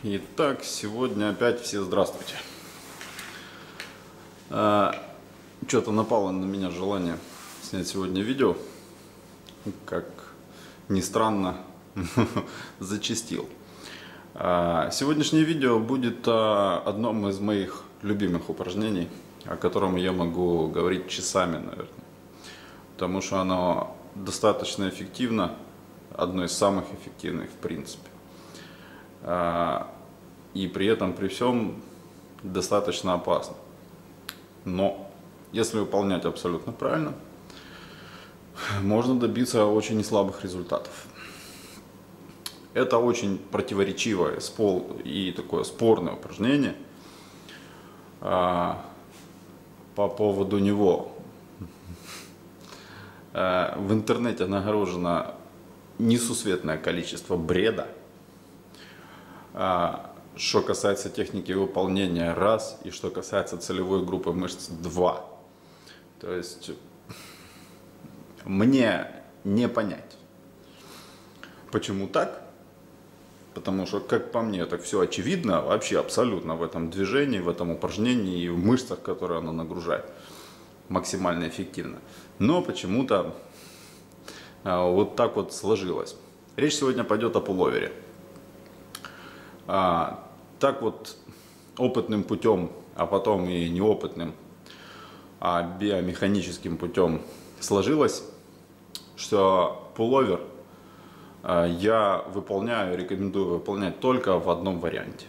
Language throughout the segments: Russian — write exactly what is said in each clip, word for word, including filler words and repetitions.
Итак, сегодня опять все здравствуйте. А, Что-то напало на меня желание снять сегодня видео. Как ни странно, зачастил. А, сегодняшнее видео будет о одном из моих любимых упражнений, о котором я могу говорить часами, наверное. Потому что оно достаточно эффективно, одно из самых эффективных в принципе. И при этом, при всем, достаточно опасно. Но если выполнять абсолютно правильно, можно добиться очень неслабых результатов. Это очень противоречивое и такое спорное упражнение. По поводу него в интернете нагружено несусветное количество бреда. Что касается техники выполнения, раз, и что касается целевой группы мышц, два. То есть мне не понять, почему так, потому что, как по мне, так все очевидно, вообще абсолютно в этом движении, в этом упражнении и в мышцах, которые оно нагружает, максимально эффективно. Но почему-то вот так вот сложилось. Речь сегодня пойдет о пуловере. А, так вот опытным путем, а потом и неопытным, а биомеханическим путем сложилось, что пуловер а, я выполняю, рекомендую выполнять только в одном варианте.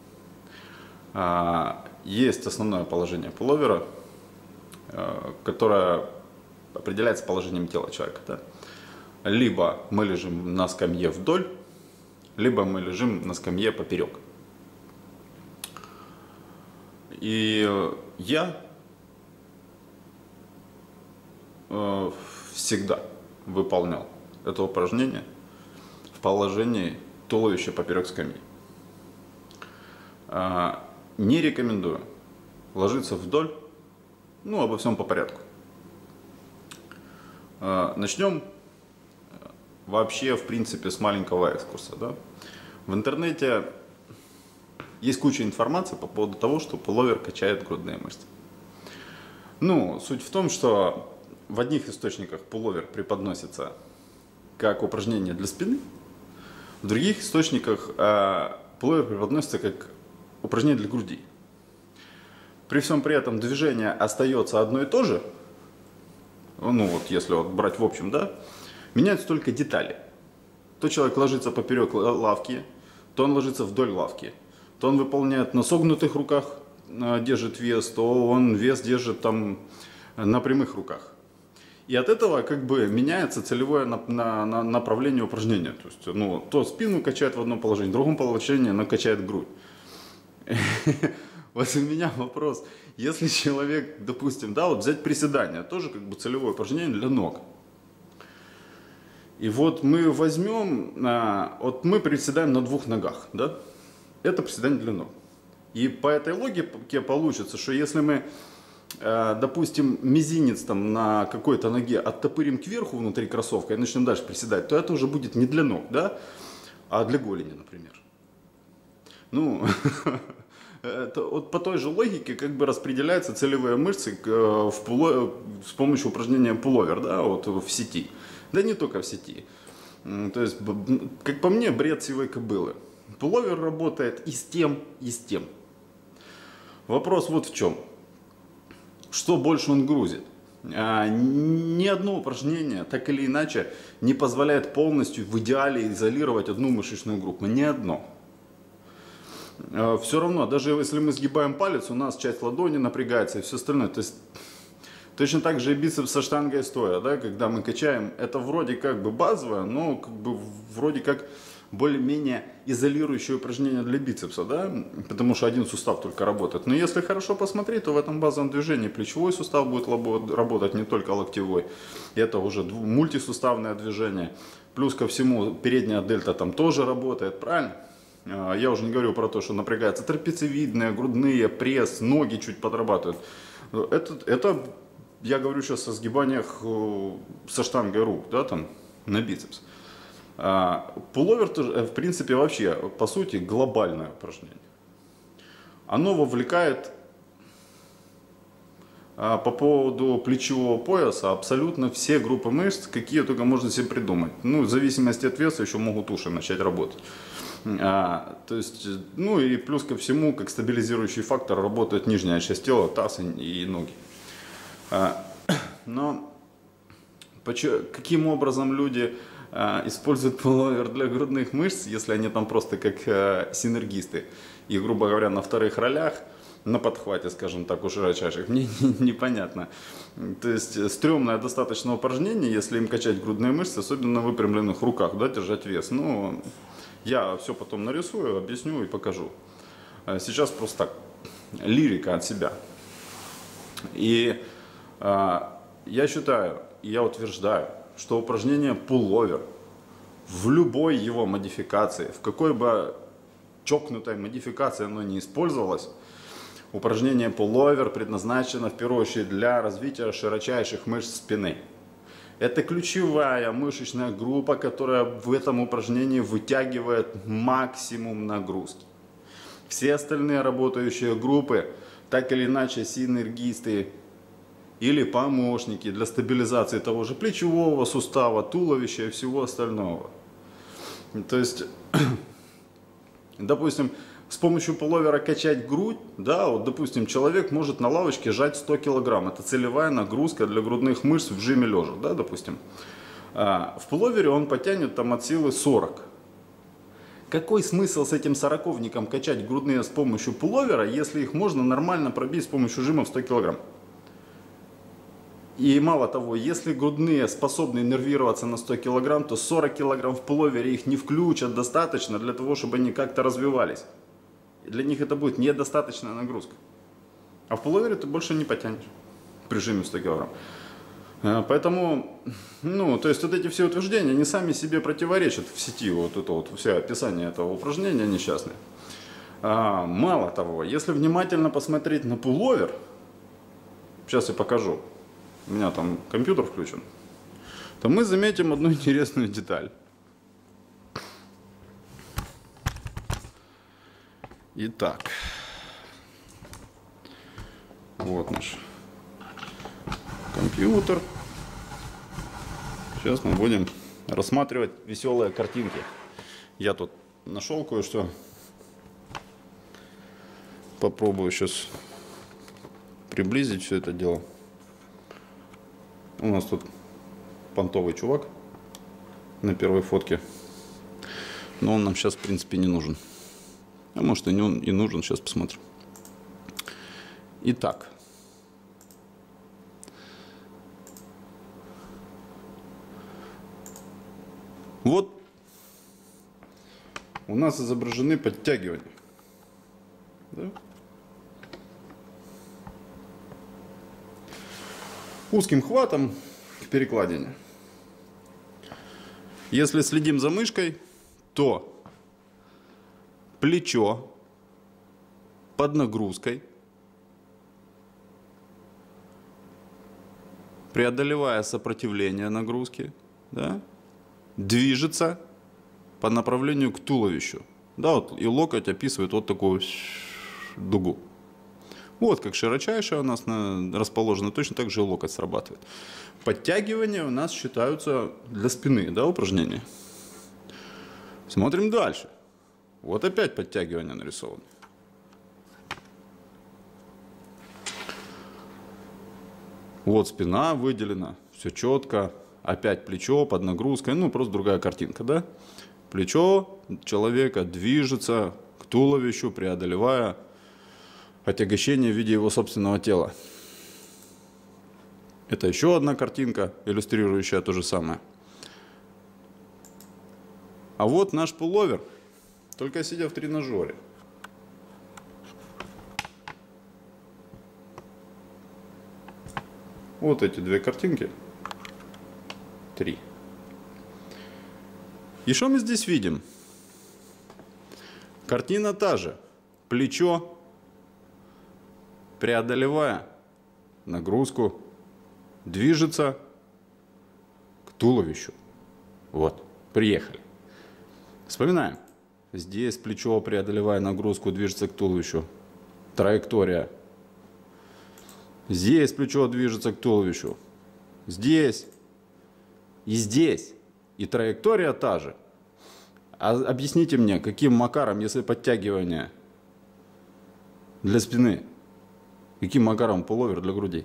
А, есть основное положение пуловера, а, которое определяется положением тела человека. Да? Либо мы лежим на скамье вдоль, либо мы лежим на скамье поперек. И я э, всегда выполнял это упражнение в положении туловища поперек скамьи. Э, не рекомендую ложиться вдоль, ну, обо всем по порядку. Э, начнем вообще, в принципе, с маленького экскурса. Да? В интернете есть куча информации по поводу того, что пуловер качает грудные мышцы. Ну, суть в том, что в одних источниках пуловер преподносится как упражнение для спины, в других источниках э, пуловер преподносится как упражнение для груди. При всем при этом движение остается одно и то же, ну вот если вот брать в общем, да, меняются только детали. То человек ложится поперек лавки, то он ложится вдоль лавки, то он выполняет на согнутых руках, держит вес, то он вес держит там на прямых руках. И от этого как бы меняется целевое на, на, на направление упражнения. То есть, ну, то спину качает в одном положении, в другом положении она качает грудь. Вот у меня вопрос, если человек, допустим, да, вот взять приседания, тоже как бы целевое упражнение для ног. И вот мы возьмем, вот мы приседаем на двух ногах, да? Это приседание для ног. И по этой логике получится, что если мы, допустим, мизинец там на какой-то ноге оттопырим кверху внутри кроссовка и начнем дальше приседать, то это уже будет не для ног, да? А для голени, например. Ну, это, вот по той же логике как бы распределяются целевые мышцы в пуло, с помощью упражнения пуловер, да, вот в сети. Да не только в сети. То есть, как по мне, бред сивой кобылы. Пуловер работает и с тем, и с тем. Вопрос вот в чем. Что больше он грузит? А, ни одно упражнение, так или иначе, не позволяет полностью в идеале изолировать одну мышечную группу. Ни одно. А, все равно, даже если мы сгибаем палец, у нас часть ладони напрягается и все остальное. То есть, точно так же и бицепс со штангой стоя, да, когда мы качаем, это вроде как бы базовое, но как бы вроде как более-менее изолирующее упражнение для бицепса, да, потому что один сустав только работает. Но если хорошо посмотреть, то в этом базовом движении плечевой сустав будет работать, не только локтевой. Это уже мультисуставное движение. Плюс ко всему передняя дельта там тоже работает, правильно? Я уже не говорю про то, что напрягаются трапециевидные, грудные, пресс, ноги чуть подрабатывают. Это, это я говорю сейчас о сгибаниях со штангой рук, да, там, на бицепс. Пуловер, в принципе, вообще, по сути, глобальное упражнение. Оно вовлекает по поводу плечевого пояса абсолютно все группы мышц, какие только можно себе придумать. Ну, в зависимости от веса еще могут уши начать работать. А, то есть, ну и плюс ко всему, как стабилизирующий фактор, работает нижняя часть тела, таз и ноги. А, но почему, каким образом люди а, используют пуловер для грудных мышц, если они там просто как а, синергисты и, грубо говоря, на вторых ролях, на подхвате, скажем так, у широчайших, мне непонятно. То есть стрёмное достаточно упражнение, если им качать грудные мышцы, особенно на выпрямленных руках, да, держать вес. Ну, я все потом нарисую, объясню и покажу. Сейчас просто так, лирика от себя. И а, я считаю, я утверждаю, что упражнение пуловер в любой его модификации, в какой бы чокнутой модификации оно не использовалось, упражнение пуловер предназначено в первую очередь для развития широчайших мышц спины. Это ключевая мышечная группа, которая в этом упражнении вытягивает максимум нагрузки. Все остальные работающие группы, так или иначе синергисты или помощники для стабилизации того же плечевого сустава, туловища и всего остального. То есть, допустим, с помощью пуловера качать грудь, да, вот, допустим, человек может на лавочке жать сто килограмм. Это целевая нагрузка для грудных мышц в жиме лежа, да, допустим. А в пуловере он потянет там от силы сорок. Какой смысл с этим сороковником качать грудные с помощью пуловера, если их можно нормально пробить с помощью жима в сто килограмм? И мало того, если грудные способны нервироваться на сто килограмм, то сорок килограмм в пуловере их не включат достаточно для того, чтобы они как-то развивались. Для них это будет недостаточная нагрузка. А в пуловере ты больше не потянешь при жиме сто килограмм. Поэтому, ну, то есть вот эти все утверждения, они сами себе противоречат в сети, вот это вот все описание этого упражнения несчастное. А, мало того, если внимательно посмотреть на пуловер, сейчас я покажу, у меня там компьютер включен, то мы заметим одну интересную деталь. Итак, вот наш компьютер. Сейчас мы будем рассматривать веселые картинки. Я тут нашел кое-что. Попробую сейчас приблизить все это дело. У нас тут понтовый чувак на первой фотке. Но он нам сейчас, в принципе, не нужен. А может и не он и нужен, сейчас посмотрим. Итак. Вот у нас изображены подтягивания. Да? Узким хватом к перекладине. Если следим за мышкой, то плечо под нагрузкой, преодолевая сопротивление нагрузки, да, движется по направлению к туловищу. Да, вот, и локоть описывает вот такую дугу. Вот как широчайшая у нас на, расположена, точно так же и локоть срабатывает. Подтягивания у нас считаются для спины, да, упражнения. Смотрим дальше. Вот опять подтягивания нарисованы. Вот спина выделена, все четко. Опять плечо под нагрузкой, ну просто другая картинка, да? Плечо человека движется к туловищу, преодолевая отягощение в виде его собственного тела. Это еще одна картинка, иллюстрирующая то же самое. А вот наш пуловер, только сидя в тренажере. Вот эти две картинки. Три. И что мы здесь видим? Картина та же. Плечо, преодолевая нагрузку, движется к туловищу. Вот, приехали. Вспоминаем. Здесь плечо, преодолевая нагрузку, движется к туловищу. Траектория. Здесь плечо движется к туловищу. Здесь. И здесь. И траектория та же. А объясните мне, каким макаром, если подтягивание для спины, каким макаром пуловер для грудей?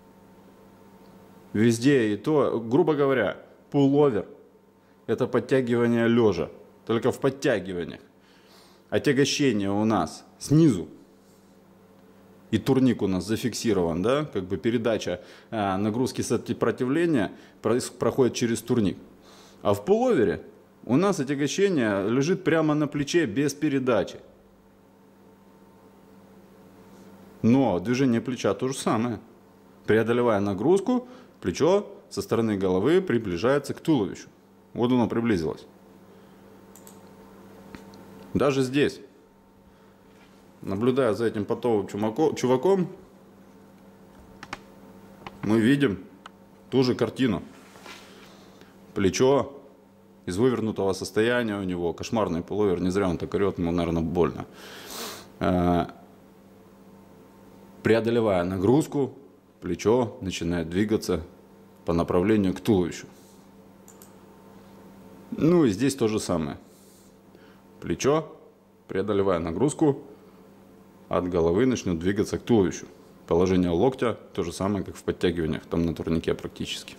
Везде и то, грубо говоря, пуловер – это подтягивание лежа, только в подтягиваниях. Отягощение у нас снизу. И турник у нас зафиксирован, да, как бы передача а, нагрузки сопротивления проходит через турник. А в пуловере у нас отягощение лежит прямо на плече без передачи. Но движение плеча то же самое. Преодолевая нагрузку, плечо со стороны головы приближается к туловищу. Вот оно приблизилось. Даже здесь, наблюдая за этим потовым чуваком, мы видим ту же картину. Плечо из вывернутого состояния, у него кошмарный пуловер, не зря он так орет, ему, наверное, больно. Преодолевая нагрузку, плечо начинает двигаться по направлению к туловищу. Ну и здесь то же самое. Плечо, преодолевая нагрузку, от головы начнет двигаться к туловищу. Положение локтя то же самое, как в подтягиваниях, там на турнике практически.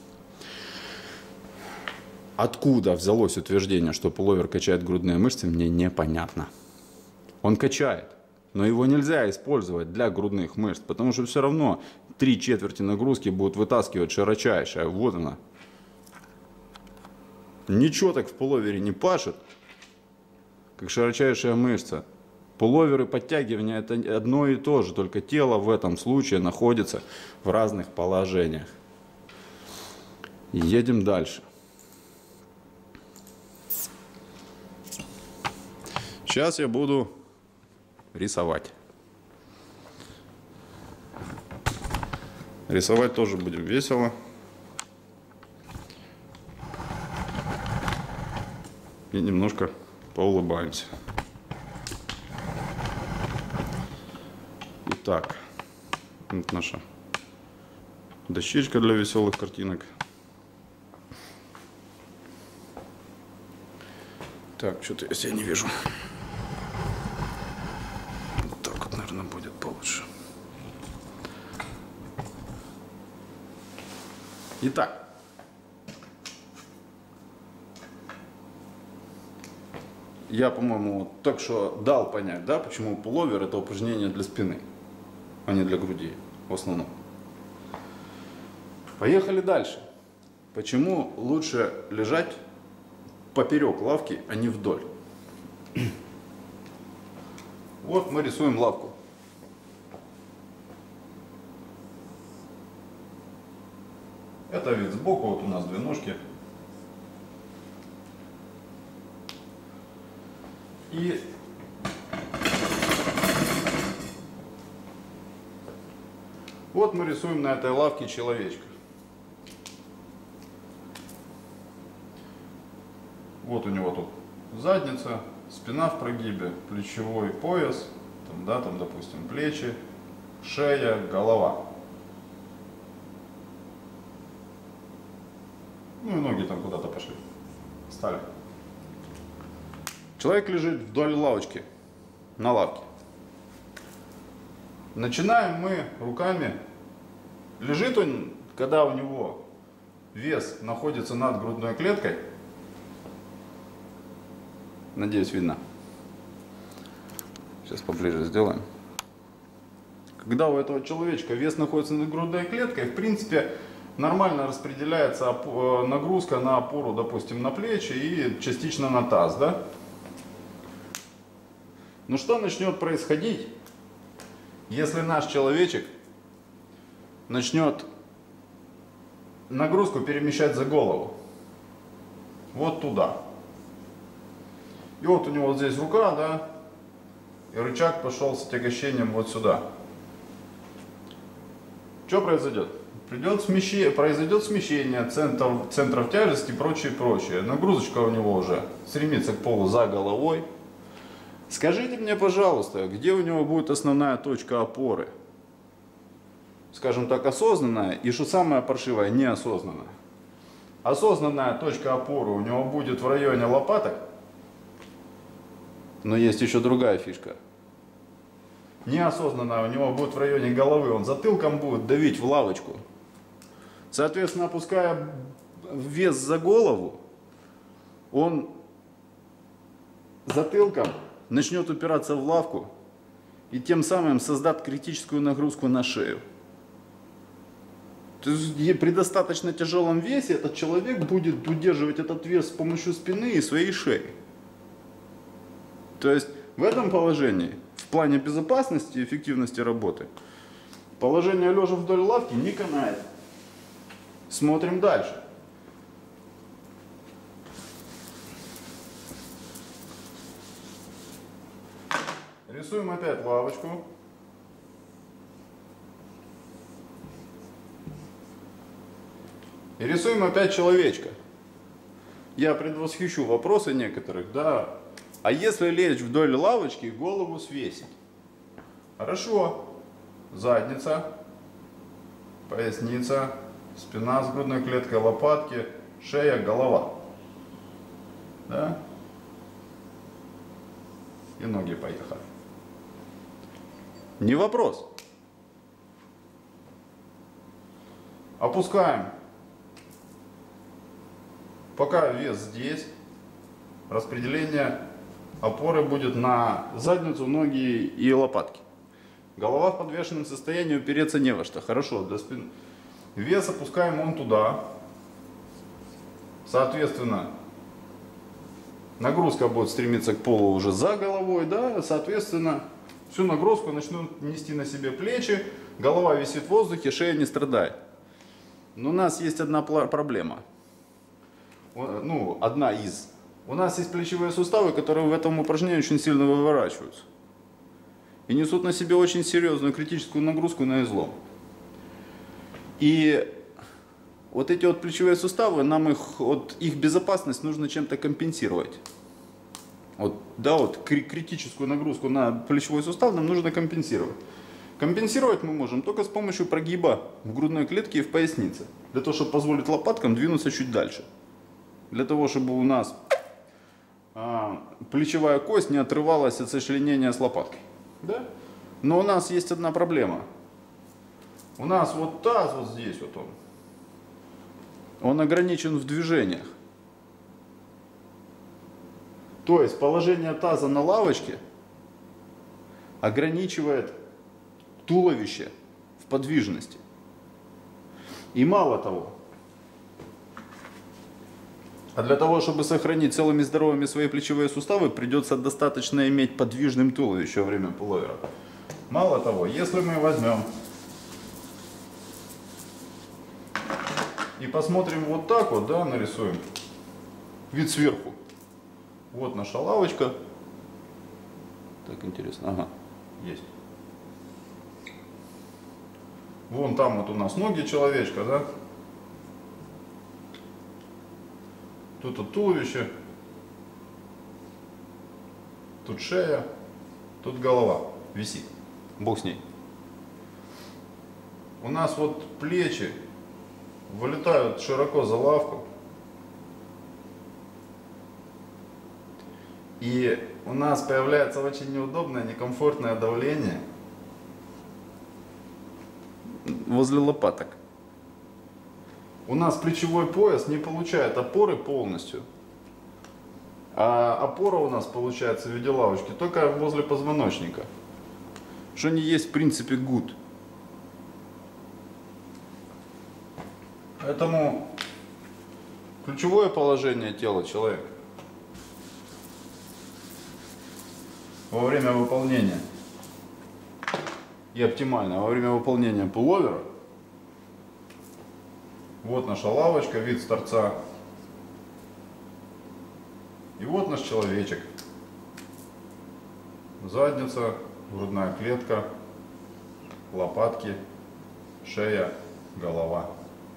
Откуда взялось утверждение, что пуловер качает грудные мышцы, мне непонятно. Он качает, но его нельзя использовать для грудных мышц, потому что все равно три четверти нагрузки будут вытаскивать широчайшая. Вот она. Ничего так в пуловере не пашет, как широчайшая мышца. Пуловер и подтягивание – это одно и то же, только тело в этом случае находится в разных положениях. Едем дальше. Сейчас я буду рисовать. Рисовать тоже будем весело. И немножко поулыбаемся. Итак, вот наша дощечка для веселых картинок. Так, что-то я себя не вижу. Вот так вот, наверное, будет получше. Итак. Я, по-моему, только что дал понять, да, почему пуловер – это упражнение для спины, а не для груди в основном. Поехали дальше. Почему лучше лежать поперек лавки, а не вдоль? Вот мы рисуем лавку. Это вид сбоку, вот у нас две ножки. И вот мы рисуем на этой лавке человечка. Вот у него тут задница, спина в прогибе, плечевой пояс, там, да, там, допустим, плечи, шея, голова. Ну и ноги там куда-то пошли, стали. Человек лежит вдоль лавочки, на лавке. Начинаем мы руками. Лежит он, когда у него вес находится над грудной клеткой. Надеюсь, видно. Сейчас поближе сделаем. Когда у этого человечка вес находится над грудной клеткой, в принципе, нормально распределяется нагрузка на опору, допустим, на плечи и частично на таз, да? Но что начнет происходить, если наш человечек начнет нагрузку перемещать за голову? Вот туда. И вот у него вот здесь рука, да, и рычаг пошел с отягощением вот сюда. Что произойдет? придет смещение, произойдет смещение центров, центров тяжести и прочее, прочее. Нагрузочка у него уже стремится к полу за головой. Скажите мне, пожалуйста, где у него будет основная точка опоры? Скажем так, осознанная и, что самое паршивое, неосознанная. Осознанная точка опоры у него будет в районе лопаток. Но есть еще другая фишка. Неосознанная у него будет в районе головы. Он затылком будет давить в лавочку. Соответственно, опуская вес за голову, он затылком начнет упираться в лавку и тем самым создаст критическую нагрузку на шею. То есть при достаточно тяжелом весе этот человек будет удерживать этот вес с помощью спины и своей шеи. То есть в этом положении, в плане безопасности и эффективности работы, положение лежа вдоль лавки не канает. Смотрим дальше. Рисуем опять лавочку. И рисуем опять человечка. Я предвосхищу вопросы некоторых, да. А если лечь вдоль лавочки, голову свесить? Хорошо. Задница, поясница, спина с грудной клеткой, лопатки, шея, голова. Да? И ноги поехали. Не вопрос. Опускаем. Пока вес здесь, распределение опоры будет на задницу, ноги и лопатки. Голова в подвешенном состоянии, упереться не во что. Хорошо, для спины. Вес опускаем он туда. Соответственно, нагрузка будет стремиться к полу уже за головой, да, соответственно, всю нагрузку начнут нести на себе плечи, голова висит в воздухе, шея не страдает. Но у нас есть одна проблема. Ну, одна из. У нас есть плечевые суставы, которые в этом упражнении очень сильно выворачиваются. И несут на себе очень серьезную критическую нагрузку на излом. И вот эти вот плечевые суставы, нам их, вот, их безопасность нужно чем-то компенсировать. Вот, да, вот критическую нагрузку на плечевой сустав нам нужно компенсировать. Компенсировать мы можем только с помощью прогиба в грудной клетке и в пояснице. Для того, чтобы позволить лопаткам двинуться чуть дальше. Для того, чтобы у нас а, плечевая кость не отрывалась от сочленения с лопаткой. Да? Но у нас есть одна проблема. У нас вот таз вот здесь вот он. Он ограничен в движениях. То есть положение таза на лавочке ограничивает туловище в подвижности. И мало того, а для того, чтобы сохранить целыми здоровыми свои плечевые суставы, придется достаточно иметь подвижным туловище во время пуловера. Мало того, если мы возьмем и посмотрим вот так вот, да, нарисуем вид сверху. Вот наша лавочка. Так, интересно. Ага, есть. Вон там вот у нас ноги человечка, да? Тут вот туловище. Тут шея. Тут голова висит. Бог с ней. У нас вот плечи вылетают широко за лавку. И у нас появляется очень неудобное, некомфортное давление возле лопаток. У нас плечевой пояс не получает опоры полностью. А опора у нас получается в виде лавочки только возле позвоночника. Что не есть в принципе гуд. Поэтому ключевое положение тела человека во время выполнения и оптимально во время выполнения пуловера. Вот наша лавочка, вид с торца. И вот наш человечек. Задница, грудная клетка, лопатки, шея, голова.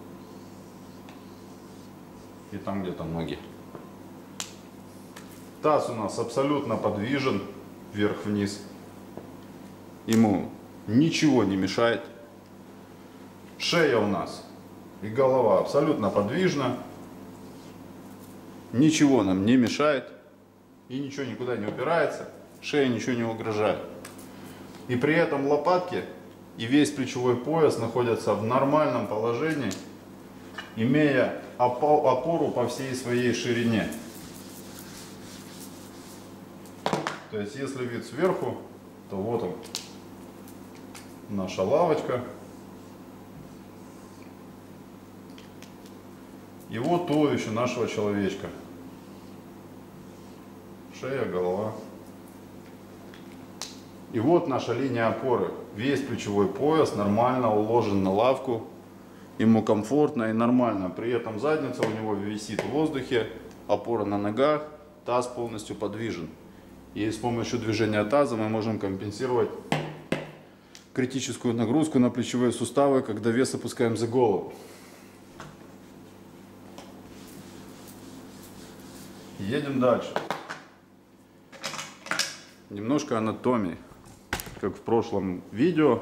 И там где-то ноги. Таз у нас абсолютно подвижен вверх-вниз. Ему ничего не мешает. Шея у нас и голова абсолютно подвижна. Ничего нам не мешает. И ничего никуда не упирается. Шея ничего не угрожает. И при этом лопатки и весь плечевой пояс находятся в нормальном положении, имея опору по всей своей ширине. То есть, если вид сверху, то вот он, наша лавочка. И вот туловище нашего человечка. Шея, голова. И вот наша линия опоры. Весь плечевой пояс нормально уложен на лавку. Ему комфортно и нормально. При этом задница у него висит в воздухе. Опора на ногах. Таз полностью подвижен. И с помощью движения таза мы можем компенсировать критическую нагрузку на плечевые суставы, когда вес опускаем за голову. Едем дальше. Немножко анатомии, как в прошлом видео.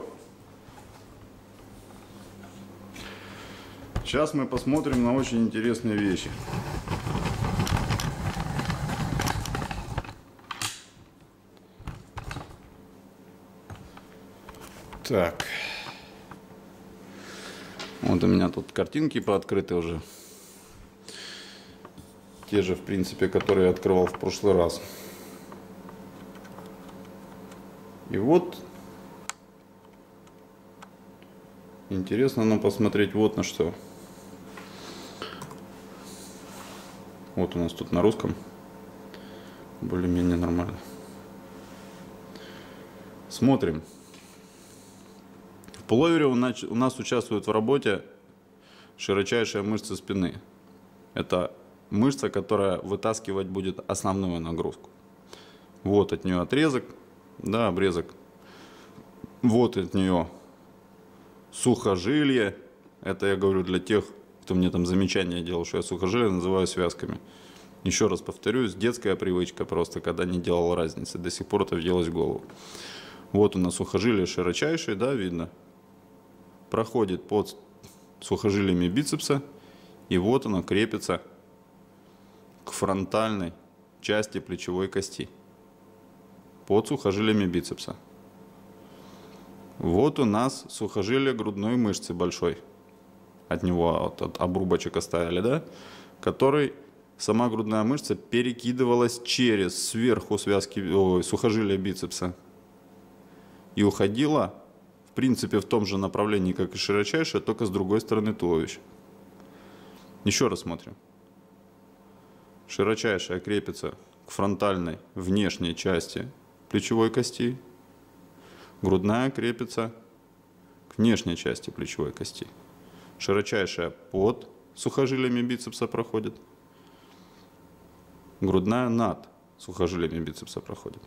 Сейчас мы посмотрим на очень интересные вещи. Так. Вот у меня тут картинки пооткрыты уже. Те же, в принципе, которые я открывал в прошлый раз. И вот интересно нам посмотреть вот на что. Вот у нас тут на русском более-менее нормально. Смотрим. В пуловере у нас участвует в работе широчайшая мышца спины. Это мышца, которая вытаскивать будет основную нагрузку. Вот от нее отрезок. Да, обрезок. Вот от нее сухожилие. Это я говорю для тех, кто мне там замечания делал, что я сухожилие называю связками. Еще раз повторюсь, детская привычка просто, когда не делал разницы. До сих пор это въелось в голову. Вот у нас сухожилие широчайшее, да, видно. Проходит под сухожилиями бицепса. И вот оно крепится к фронтальной части плечевой кости. Под сухожилиями бицепса. Вот у нас сухожилие грудной мышцы большой. От него от, от обрубочек оставили, да? Который сама грудная мышца перекидывалась через сверху связки, о, сухожилия бицепса. И уходила, в принципе, в том же направлении, как и широчайшая, только с другой стороны туловища. Еще раз смотрим. Широчайшая крепится к фронтальной внешней части плечевой кости. Грудная крепится к внешней части плечевой кости. Широчайшая под сухожилиями бицепса проходит. Грудная над сухожилиями бицепса проходит.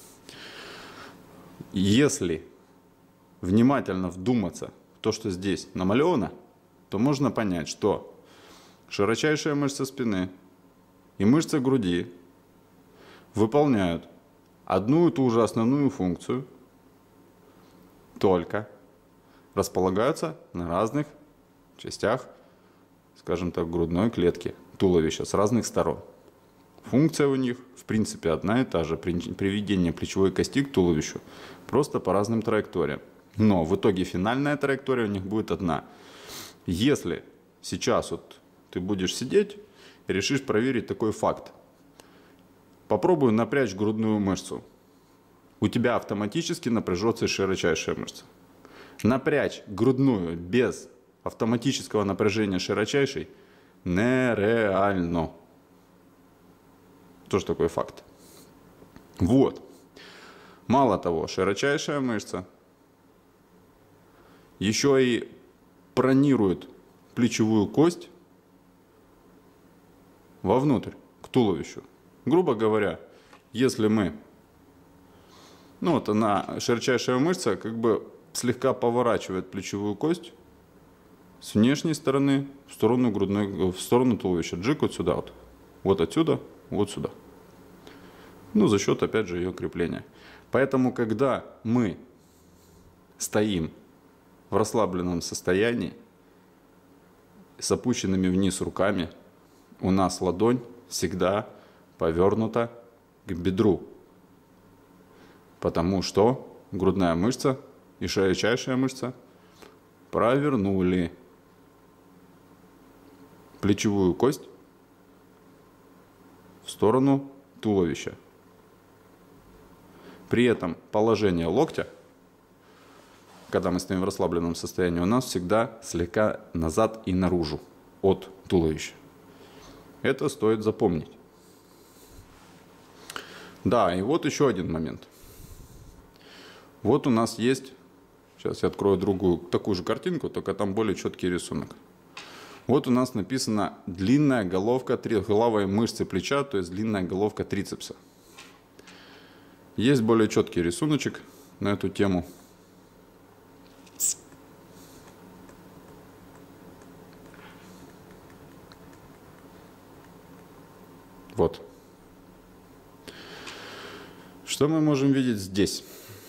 Если внимательно вдуматься в то, что здесь намалевано, то можно понять, что широчайшая мышца спины и мышца груди выполняют одну и ту же основную функцию, только располагаются на разных частях, скажем так, грудной клетки туловища с разных сторон. Функция у них, в принципе, одна и та же. Приведение плечевой кости к туловищу, просто по разным траекториям. Но в итоге финальная траектория у них будет одна. Если сейчас вот ты будешь сидеть и решишь проверить такой факт. Попробуй напрячь грудную мышцу. У тебя автоматически напряжется широчайшая мышца. Напрячь грудную без автоматического напряжения широчайшей нереально. Тоже такой факт. Вот. Мало того, широчайшая мышца еще и пронирует плечевую кость вовнутрь, к туловищу. Грубо говоря, если мы, ну вот она, широчайшая мышца, как бы слегка поворачивает плечевую кость с внешней стороны в сторону грудной, в сторону туловища. Джик вот сюда вот. Вот отсюда, вот сюда. Ну, за счет, опять же, ее крепления. Поэтому, когда мы стоим в расслабленном состоянии, с опущенными вниз руками, у нас ладонь всегда повернута к бедру. Потому что грудная мышца и широчайшая мышца провернули плечевую кость в сторону туловища. При этом положение локтя, когда мы стоим в расслабленном состоянии, у нас всегда слегка назад и наружу от туловища. Это стоит запомнить. Да, и вот еще один момент. Вот у нас есть, сейчас я открою другую, такую же картинку, только там более четкий рисунок. Вот у нас написано длинная головка трехглавой мышцы плеча, то есть длинная головка трицепса. Есть более четкий рисуночек на эту тему. Вот. Что мы можем видеть здесь?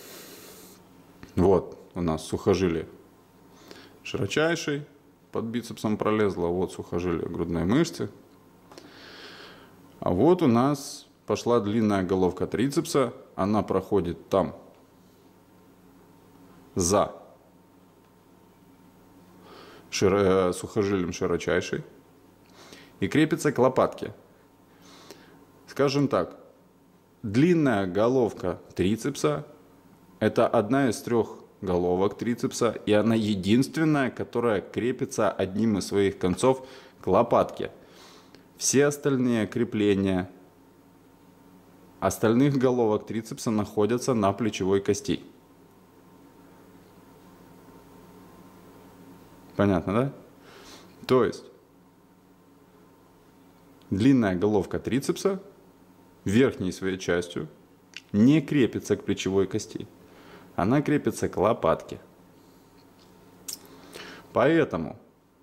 Вот у нас сухожилие широчайший, под бицепсом пролезло, вот сухожилие грудной мышцы. А вот у нас пошла длинная головка трицепса, она проходит там за широ... сухожилием широчайший и крепится к лопатке. Скажем так, длинная головка трицепса – это одна из трех головок трицепса, и она единственная, которая крепится одним из своих концов к лопатке. Все остальные крепления остальных головок трицепса находятся на плечевой кости. Понятно, да? То есть длинная головка трицепса верхней своей частью не крепится к плечевой кости. Она крепится к лопатке. Поэтому,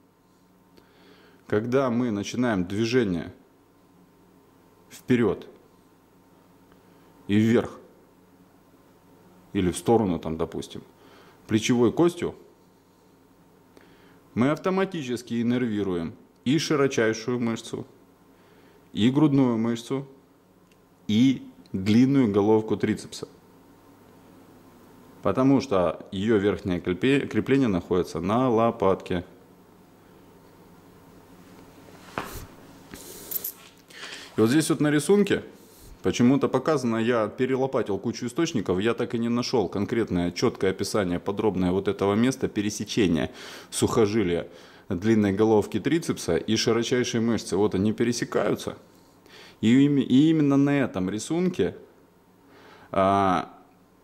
когда мы начинаем движение вперед и вверх, или в сторону, там, допустим, плечевой костью, мы автоматически иннервируем и широчайшую мышцу, и грудную мышцу, и длинную головку трицепса. Потому что ее верхнее крепление находится на лопатке. И вот здесь вот на рисунке почему-то показано, я перелопатил кучу источников, я так и не нашел конкретное четкое описание, подробное вот этого места пересечения сухожилия длинной головки трицепса и широчайшей мышцы. Вот они пересекаются. И, и именно на этом рисунке а,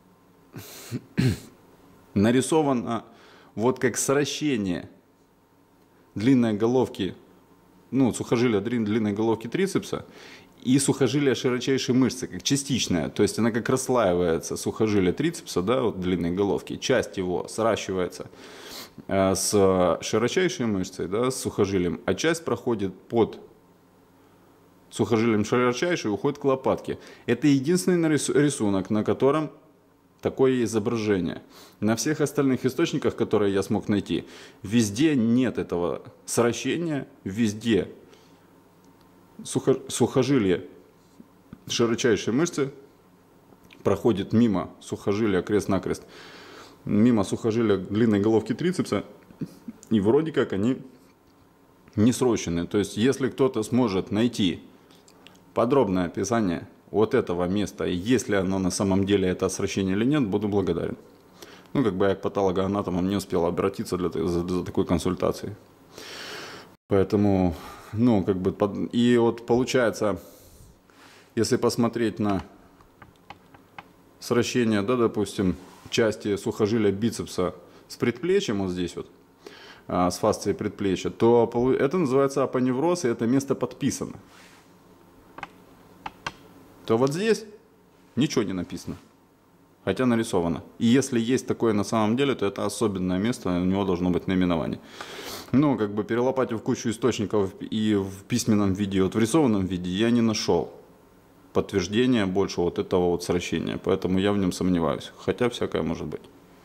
нарисовано вот как сращение длинной головки, ну, сухожилия длинной головки трицепса и сухожилия широчайшей мышцы, как частичная. То есть она как расслаивается, сухожилие трицепса, да, вот длинной головки, часть его сращивается э, с широчайшей мышцей, да, с сухожилием, а часть проходит под сухожилием широчайшей и уходит к лопатке. Это единственный рисунок, на котором такое изображение. На всех остальных источниках, которые я смог найти, везде нет этого сращения, везде сухо, сухожилие широчайшей мышцы проходит мимо сухожилия крест-накрест, мимо сухожилия длинной головки трицепса, и вроде как они не срощены. То есть, если кто-то сможет найти подробное описание вот этого места, и если оно на самом деле это сращение или нет, буду благодарен. Ну, как бы я к патологоанатомам не успел обратиться для, за, за такой консультацией. Поэтому, ну, как бы, и вот получается, если посмотреть на сращение, да, допустим, части сухожилия бицепса с предплечьем, вот здесь вот, а, с фасцией предплечья, то это называется апоневроз, и это место подписано. То вот здесь ничего не написано. хотя нарисовано. И если есть такое на самом деле, то это особенное место, у него должно быть наименование. Но как бы перелопатив кучу источников и в письменном виде, и вот в рисованном виде, я не нашел подтверждения больше вот этого вот сращения. Поэтому я в нем сомневаюсь. Хотя всякое может быть.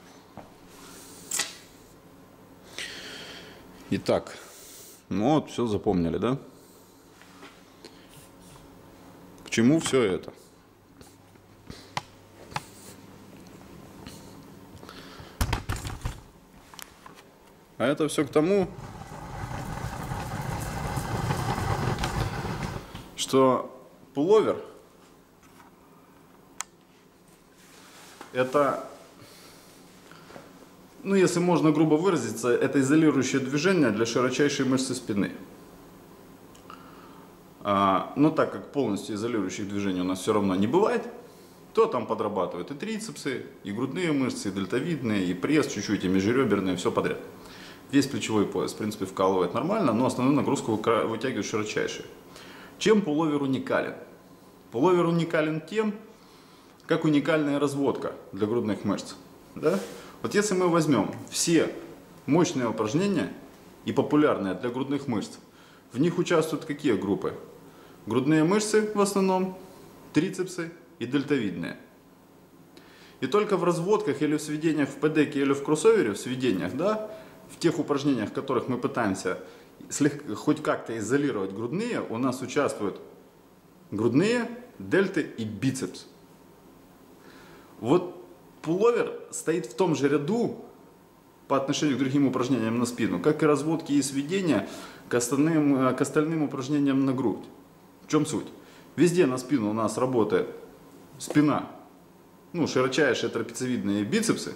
Итак, ну вот все запомнили, да? К чему все это? А это все к тому, что пуловер это, ну если можно грубо выразиться, это изолирующее движение для широчайшей мышцы спины. А, но так как полностью изолирующих движений у нас все равно не бывает, то там подрабатывают и трицепсы, и грудные мышцы, и дельтовидные, и пресс чуть-чуть, и межреберные, все подряд. Весь плечевой пояс, в принципе, вкалывает нормально, но основную нагрузку вытягивает широчайшие. Чем пуловер уникален? Пуловер уникален тем, как уникальная разводка для грудных мышц. Да? Вот если мы возьмем все мощные упражнения и популярные для грудных мышц, в них участвуют какие группы? Грудные мышцы в основном, трицепсы и дельтовидные. И только в разводках или в сведениях в пэдэке или в кроссовере, в сведениях, да, в тех упражнениях, в которых мы пытаемся слегка, хоть как-то изолировать грудные, у нас участвуют грудные, дельты и бицепс. Вот пуловер стоит в том же ряду по отношению к другим упражнениям на спину, как и разводки и сведения к остальным, к остальным упражнениям на грудь. В чем суть? Везде на спину у нас работает спина, ну, широчайшие трапециевидные бицепсы,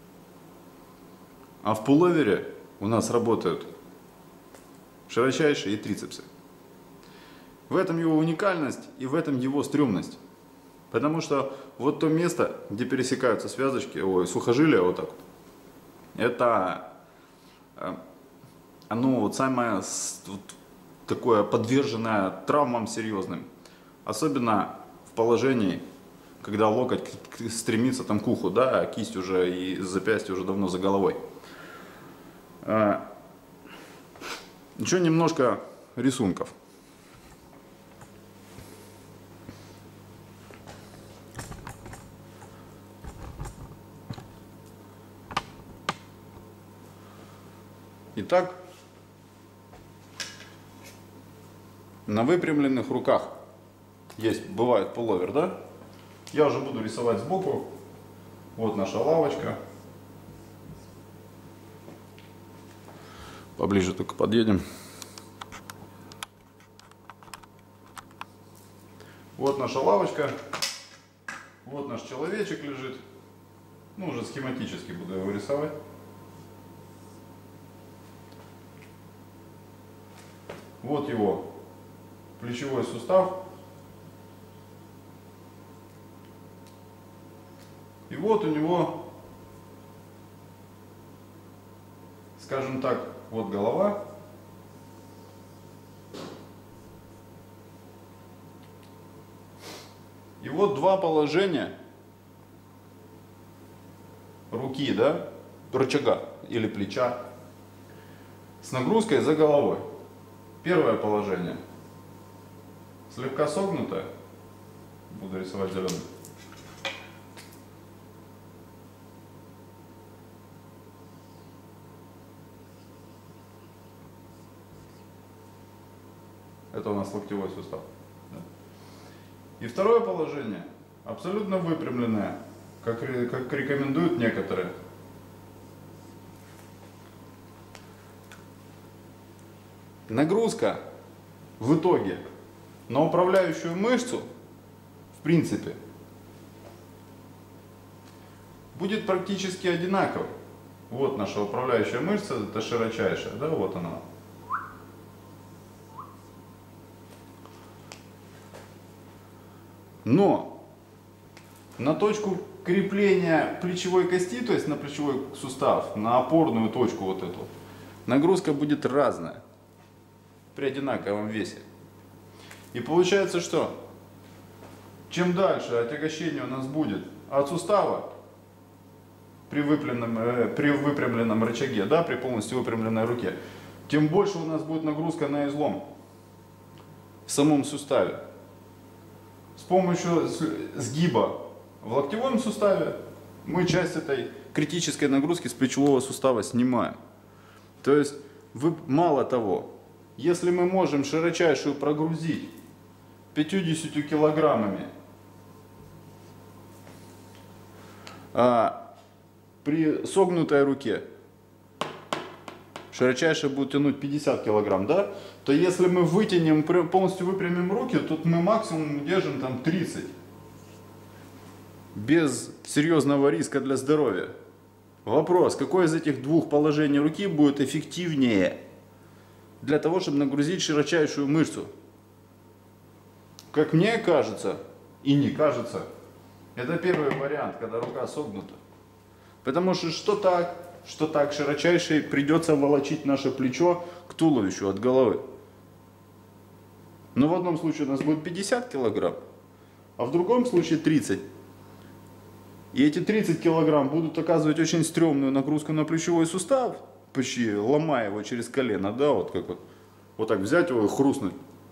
а в пуловере у нас работают широчайшие и трицепсы. В этом его уникальность и в этом его стрёмность. Потому что вот то место, где пересекаются связочки, ой, сухожилия вот так вот, это оно вот самое вот такое подверженное травмам серьезным. Особенно в положении, когда локоть стремится там к уху, да, а кисть уже и запястье уже давно за головой. Еще немножко рисунков. Итак, на выпрямленных руках есть, бывает пуловер, да? Я уже буду рисовать сбоку. Вот наша лавочка. Поближе только подъедем. Вот наша лавочка. Вот наш человечек лежит. Ну, уже схематически буду его рисовать. Вот его плечевой сустав. И вот у него, скажем так, вот голова. И вот два положения руки, да, рычага или плеча с нагрузкой за головой. Первое положение слегка согнутое. Буду рисовать зеленым. Это у нас локтевой сустав. И второе положение абсолютно выпрямленное, как, как рекомендуют некоторые. Нагрузка в итоге на управляющую мышцу, в принципе, будет практически одинаковой. Вот наша управляющая мышца, это широчайшая, да, вот она. Но на точку крепления плечевой кости, то есть на плечевой сустав, на опорную точку вот эту, нагрузка будет разная при одинаковом весе. И получается что? чем дальше отягощение у нас будет от сустава при выпрямленном, э, при выпрямленном рычаге, да, при полностью выпрямленной руке, тем больше у нас будет нагрузка на излом в самом суставе. С помощью сгиба в локтевом суставе мы часть этой критической нагрузки с плечевого сустава снимаем. То есть, вы, мало того, если мы можем широчайшую прогрузить пятьюдесятью килограммами, а при согнутой руке широчайшая будет тянуть пятьдесят килограмм, да, то если мы вытянем, полностью выпрямим руки, тут мы максимум удержим там тридцать. Без серьезного риска для здоровья. Вопрос, какое из этих двух положений руки будет эффективнее для того, чтобы нагрузить широчайшую мышцу? Как мне кажется, и не кажется, это первый вариант, когда рука согнута. Потому что что так, что так широчайшей придется волочить наше плечо к туловищу от головы. Но в одном случае у нас будет пятьдесят килограмм, а в другом случае тридцать. И эти тридцать килограмм будут оказывать очень стрёмную нагрузку на плечевой сустав, почти ломая его через колено, да, вот как вот, вот так взять его и хрустнуть.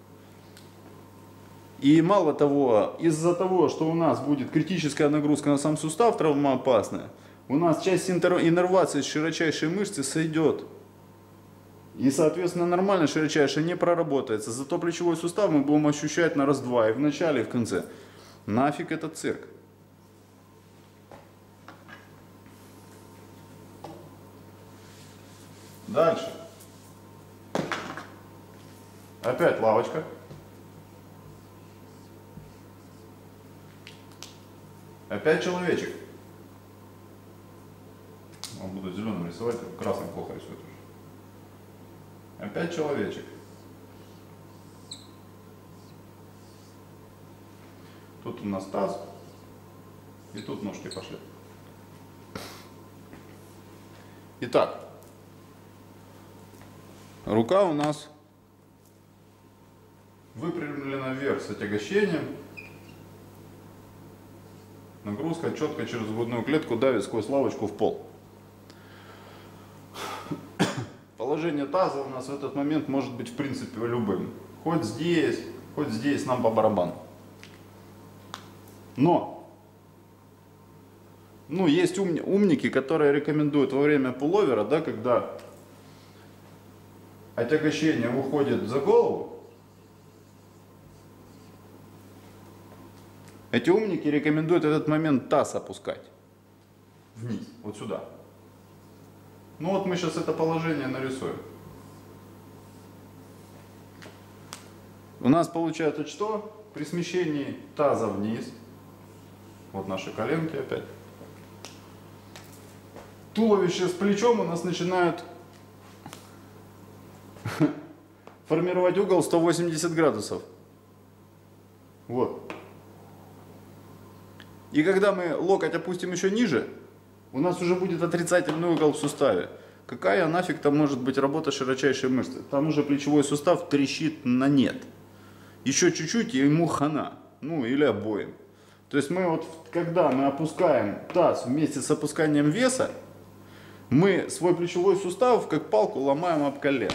И мало того, из-за того, что у нас будет критическая нагрузка на сам сустав травмоопасная, у нас часть иннервации с широчайшей мышцы сойдет. И, соответственно, нормально широчайшая не проработается. Зато плечевой сустав мы будем ощущать на раз-два и в начале, и в конце. Нафиг этот цирк. Дальше. Опять лавочка. Опять человечек. Он буду зеленым рисовать, красным плохо рисует уже. Опять человечек. Тут у нас таз. И тут ножки пошли. Итак. Рука у нас выпрямлена вверх с отягощением. Нагрузка четко через грудную клетку давит сквозь лавочку в пол. Положение таза у нас в этот момент может быть в принципе любым. Хоть здесь, хоть здесь, нам по барабану. Но, ну, есть умни, умники, которые рекомендуют во время пуловера, да, когда отягощение уходит за голову, эти умники рекомендуют в этот момент таз опускать вниз, вот сюда. Ну вот мы сейчас это положение нарисуем. У нас получается что? При смещении таза вниз, вот наши коленки опять, туловище с плечом у нас начинают формировать угол сто восемьдесят градусов. Вот. И когда мы локоть опустим еще ниже, у нас уже будет отрицательный угол в суставе. Какая нафиг там может быть работа широчайшей мышцы? Там уже плечевой сустав трещит на нет. Еще чуть-чуть и ему хана. Ну или обоим. То есть мы вот, когда мы опускаем таз вместе с опусканием веса, мы свой плечевой сустав как палку ломаем об колено.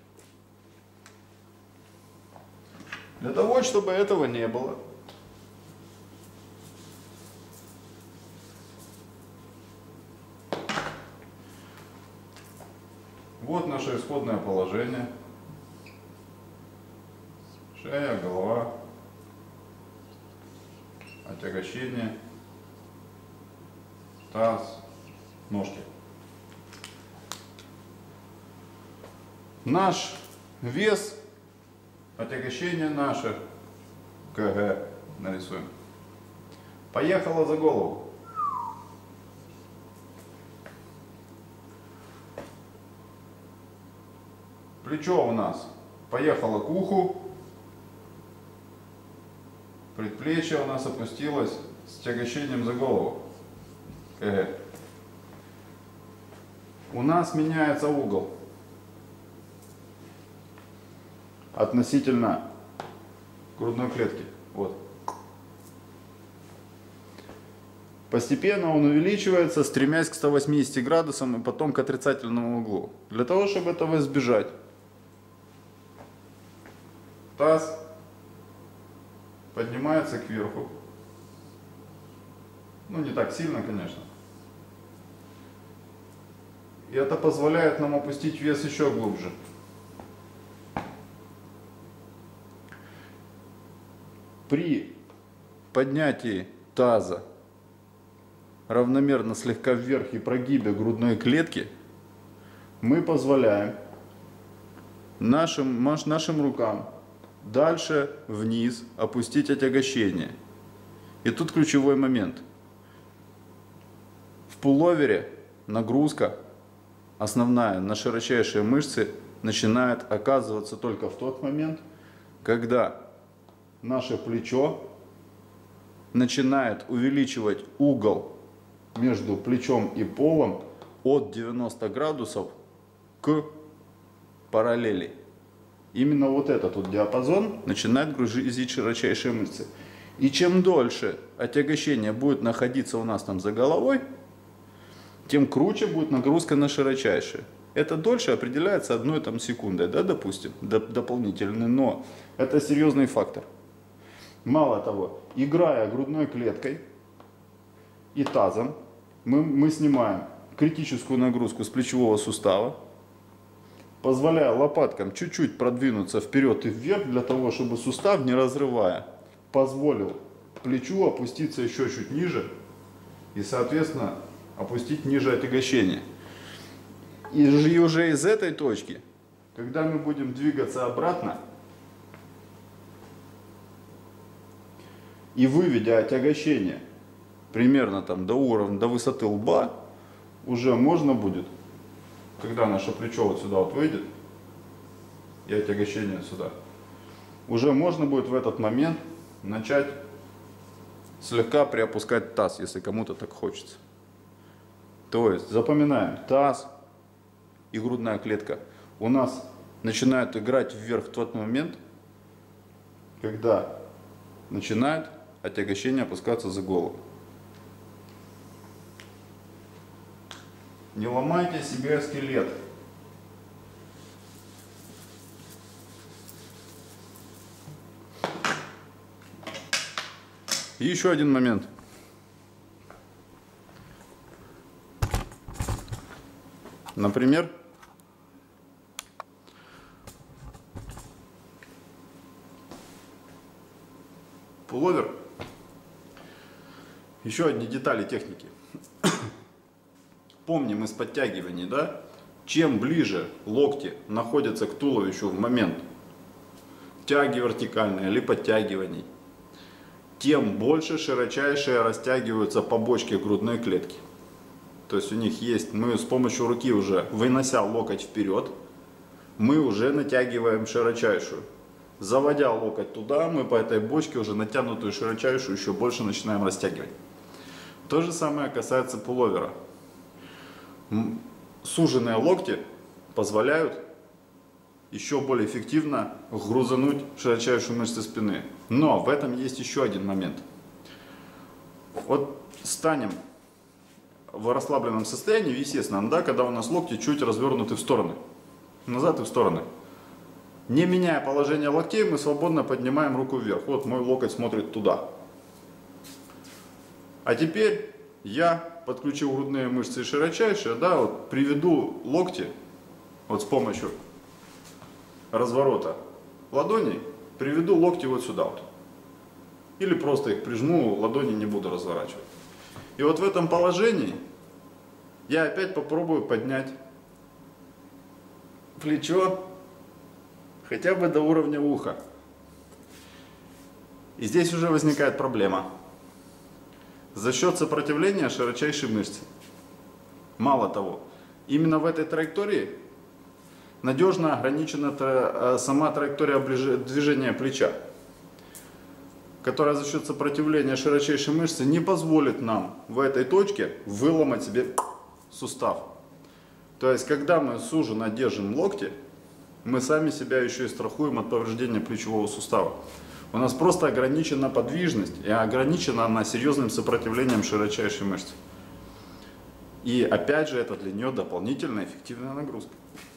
Для того, чтобы этого не было, вот наше исходное положение. Шея, голова, отягощение, таз, ножки. Наш вес, отягощение наше, КГ нарисуем. Поехала за голову. Плечо у нас поехало к уху. Предплечье у нас опустилось с тягощением за голову. КГ. У нас меняется угол относительно грудной клетки. Вот. Постепенно он увеличивается, стремясь к ста восьмидесяти градусам и потом к отрицательному углу. Для того, чтобы этого избежать, таз поднимается кверху. Ну, не так сильно, конечно. И это позволяет нам опустить вес еще глубже. При поднятии таза равномерно слегка вверх и прогибе грудной клетки мы позволяем нашим, нашим рукам дальше вниз опустить отягощение. И тут ключевой момент. В пуловере нагрузка основная на широчайшие мышцы начинает оказываться только в тот момент, когда наше плечо начинает увеличивать угол между плечом и полом от девяноста градусов к параллели. Именно вот этот вот диапазон начинает грузить широчайшие мышцы. И чем дольше отягощение будет находиться у нас там за головой, тем круче будет нагрузка на широчайшие. Это дольше определяется одной там секундой, да, допустим, доп дополнительный, но это серьезный фактор. Мало того, играя грудной клеткой и тазом, мы, мы снимаем критическую нагрузку с плечевого сустава, позволяя лопаткам чуть-чуть продвинуться вперед и вверх, для того, чтобы сустав, не разрывая, позволил плечу опуститься еще чуть ниже и, соответственно, опустить ниже отягощения. И уже из этой точки, когда мы будем двигаться обратно, и выведя отягощение примерно там до уровня, до высоты лба, уже можно будет, когда наше плечо вот сюда вот выйдет, и отягощение сюда, уже можно будет в этот момент начать слегка приопускать таз, если кому-то так хочется. То есть запоминаем, таз и грудная клетка у нас начинают играть вверх в тот момент, когда начинает отягощение опускаться за голову. Не ломайте себе скелет. И еще один момент. Например, пуловер. Еще одни детали техники. Помним из подтягиваний, да? Чем ближе локти находятся к туловищу в момент тяги вертикальной или подтягиваний, тем больше широчайшие растягиваются побочки грудной клетки. То есть у них есть, мы с помощью руки уже, вынося локоть вперед, мы уже натягиваем широчайшую. Заводя локоть туда, мы по этой бочке уже натянутую широчайшую еще больше начинаем растягивать. То же самое касается пуловера. Суженные локти позволяют еще более эффективно грузануть широчайшую мышцу спины. Но в этом есть еще один момент. Вот станем в расслабленном состоянии, в естественном, да, когда у нас локти чуть развернуты в стороны, назад и в стороны. Не меняя положение локтей, мы свободно поднимаем руку вверх. Вот мой локоть смотрит туда. А теперь я, подключив грудные мышцы широчайшие, да, вот приведу локти вот с помощью разворота ладоней, приведу локти вот сюда вот. Или просто их прижму, ладони не буду разворачивать. И вот в этом положении я опять попробую поднять плечо хотя бы до уровня уха. И здесь уже возникает проблема. За счет сопротивления широчайшей мышцы. Мало того, именно в этой траектории надежно ограничена сама траектория движения плеча, которая за счет сопротивления широчайшей мышцы не позволит нам в этой точке выломать себе сустав. То есть, когда мы суженно держим локти, мы сами себя еще и страхуем от повреждения плечевого сустава. У нас просто ограничена подвижность и ограничена она серьезным сопротивлением широчайшей мышцы. И опять же, это для нее дополнительная эффективная нагрузка.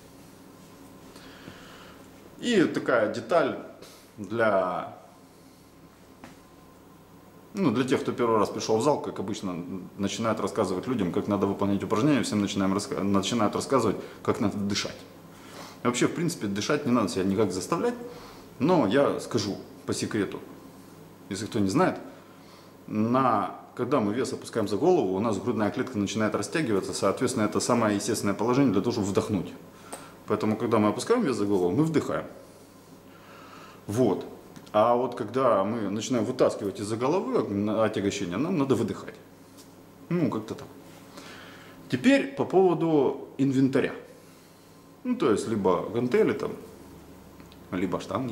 И такая деталь для, ну, для тех, кто первый раз пришел в зал, как обычно, начинают рассказывать людям, как надо выполнять упражнения, всем начинаем раска начинают рассказывать, как надо дышать. И вообще, в принципе, дышать не надо себя никак заставлять, но я скажу по секрету, если кто не знает, на... когда мы вес опускаем за голову, у нас грудная клетка начинает растягиваться, соответственно, это самое естественное положение для того, чтобы вдохнуть. Поэтому, когда мы опускаем вес за голову, мы вдыхаем. Вот. А вот когда мы начинаем вытаскивать из-за головы отягощение, нам надо выдыхать. Ну, как-то так. Теперь по поводу инвентаря. Ну, то есть, либо гантели там, либо штанги.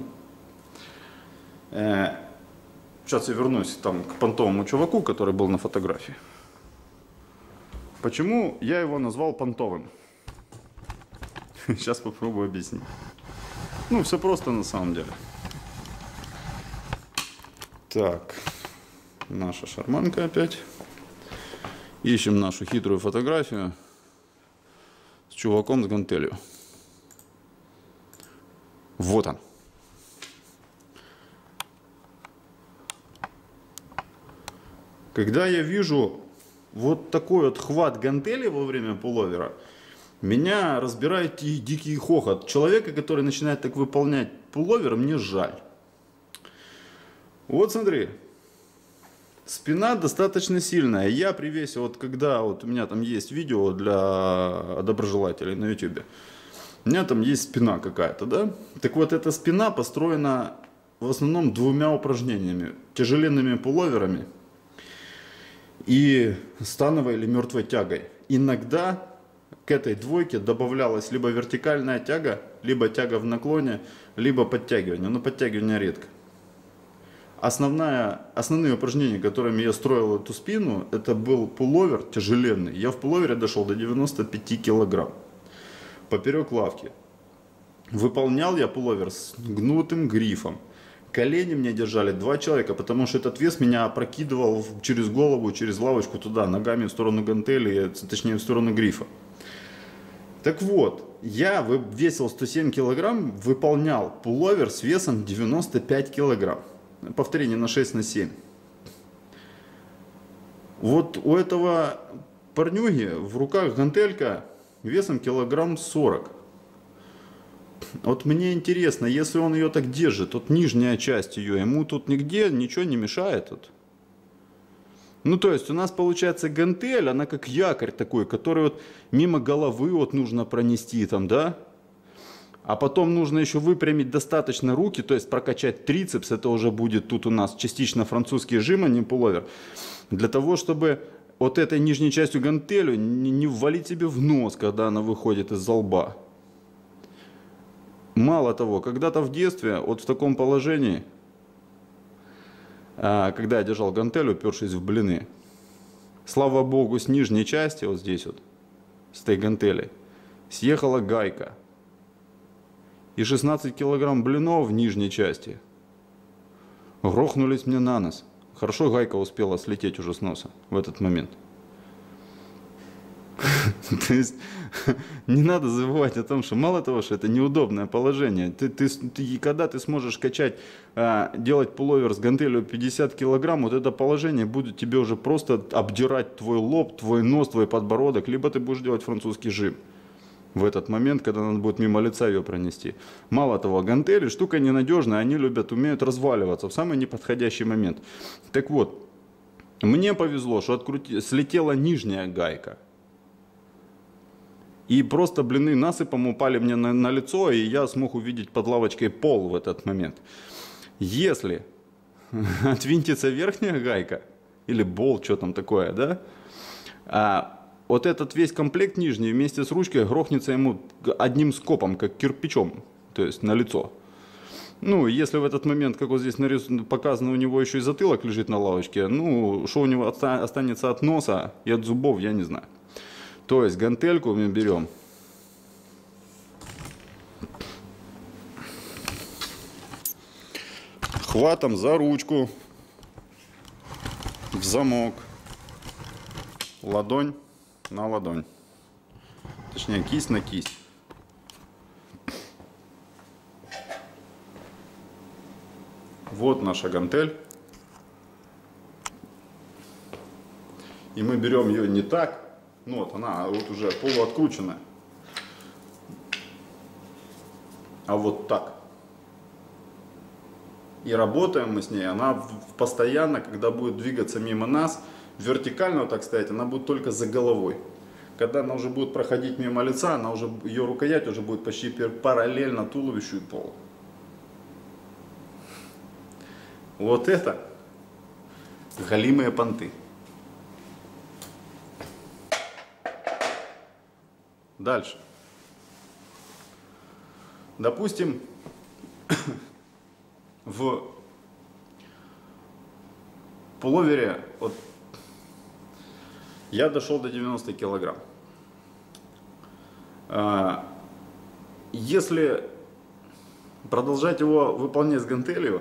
Сейчас я вернусь там к понтовому чуваку, который был на фотографии. Почему я его назвал понтовым? Сейчас попробую объяснить. Ну, все просто на самом деле. Так, наша шарманка опять. Ищем нашу хитрую фотографию с чуваком с гантелью. Вот он. Когда я вижу вот такой вот хват гантели во время пуловера, меня разбирает и дикий хохот. Человека, который начинает так выполнять пуловер, мне жаль. Вот смотри, спина достаточно сильная. Я при весе, вот когда вот у меня там есть видео для доброжелателей на ютубе, у меня там есть спина какая-то, да? Так вот, эта спина построена в основном двумя упражнениями. Тяжеленными пуловерами и становой или мертвой тягой. Иногда к этой двойке добавлялась либо вертикальная тяга, либо тяга в наклоне, либо подтягивание. Но подтягивание редко. Основная, основные упражнения, которыми я строил эту спину, это был пуловер тяжеленный. Я в пуловере дошел до девяноста пяти килограмм. Поперек лавки. Выполнял я пуловер с гнутым грифом. Колени мне держали два человека, потому что этот вес меня опрокидывал через голову, через лавочку туда, ногами в сторону гантели, точнее в сторону грифа. Так вот, я весил сто семь килограмм, выполнял пуловер с весом девяносто пять килограмм. Повторение на шесть на семь. Вот у этого парнюги в руках гантелька весом килограмм сорок. Вот мне интересно, если он ее так держит, вот нижняя часть ее, ему тут нигде ничего не мешает. Вот. Ну, то есть у нас получается гантель, она как якорь такой, который вот мимо головы вот нужно пронести там, да? А потом нужно еще выпрямить достаточно руки, то есть прокачать трицепс, это уже будет тут у нас частично французский жим, а не пуловер. Для того, чтобы вот этой нижней частью гантелью не, не ввалить себе в нос, когда она выходит из-за лба. Мало того, когда-то в детстве, вот в таком положении, когда я держал гантель, упершись в блины, слава богу, с нижней части, вот здесь вот, с этой гантели, съехала гайка. И шестнадцать килограмм блинов в нижней части грохнулись мне на нос. Хорошо, гайка успела слететь уже с носа в этот момент. То есть не надо забывать о том, что мало того, что это неудобное положение, ты, ты, ты, когда ты сможешь качать, а, делать пуловер с гантелью пятьдесят килограмм, вот это положение будет тебе уже просто обдирать твой лоб, твой нос, твой подбородок, либо ты будешь делать французский жим в этот момент, когда надо будет мимо лица ее пронести. Мало того, гантели штука ненадежная, они любят, умеют разваливаться в самый неподходящий момент. Так вот, мне повезло, что открути... слетела нижняя гайка. И просто блины насыпом упали мне на, на лицо, и я смог увидеть под лавочкой пол в этот момент. Если отвинтится верхняя гайка, или болт, что там такое, да, а вот этот весь комплект нижний вместе с ручкой грохнется ему одним скопом, как кирпичом, то есть на лицо. Ну, если в этот момент, как вот здесь нарисовано, показано, у него еще и затылок лежит на лавочке, ну, что у него останется от носа и от зубов, я не знаю. То есть гантельку мы берем. хватом за ручку, в замок, ладонь на ладонь, точнее кисть на кисть. Вот наша гантель. И мы берем ее не так, ну вот она вот уже полуоткрученная, а вот так. И работаем мы с ней, она постоянно, когда будет двигаться мимо нас, вертикально, вот так стоять, она будет только за головой. Когда она уже будет проходить мимо лица, она уже, ее рукоять уже будет почти параллельно туловищу и полу. Вот это голимые понты. Дальше. Допустим, в пуловере вот, я дошел до девяноста килограмм. Если продолжать его выполнять с гантелью,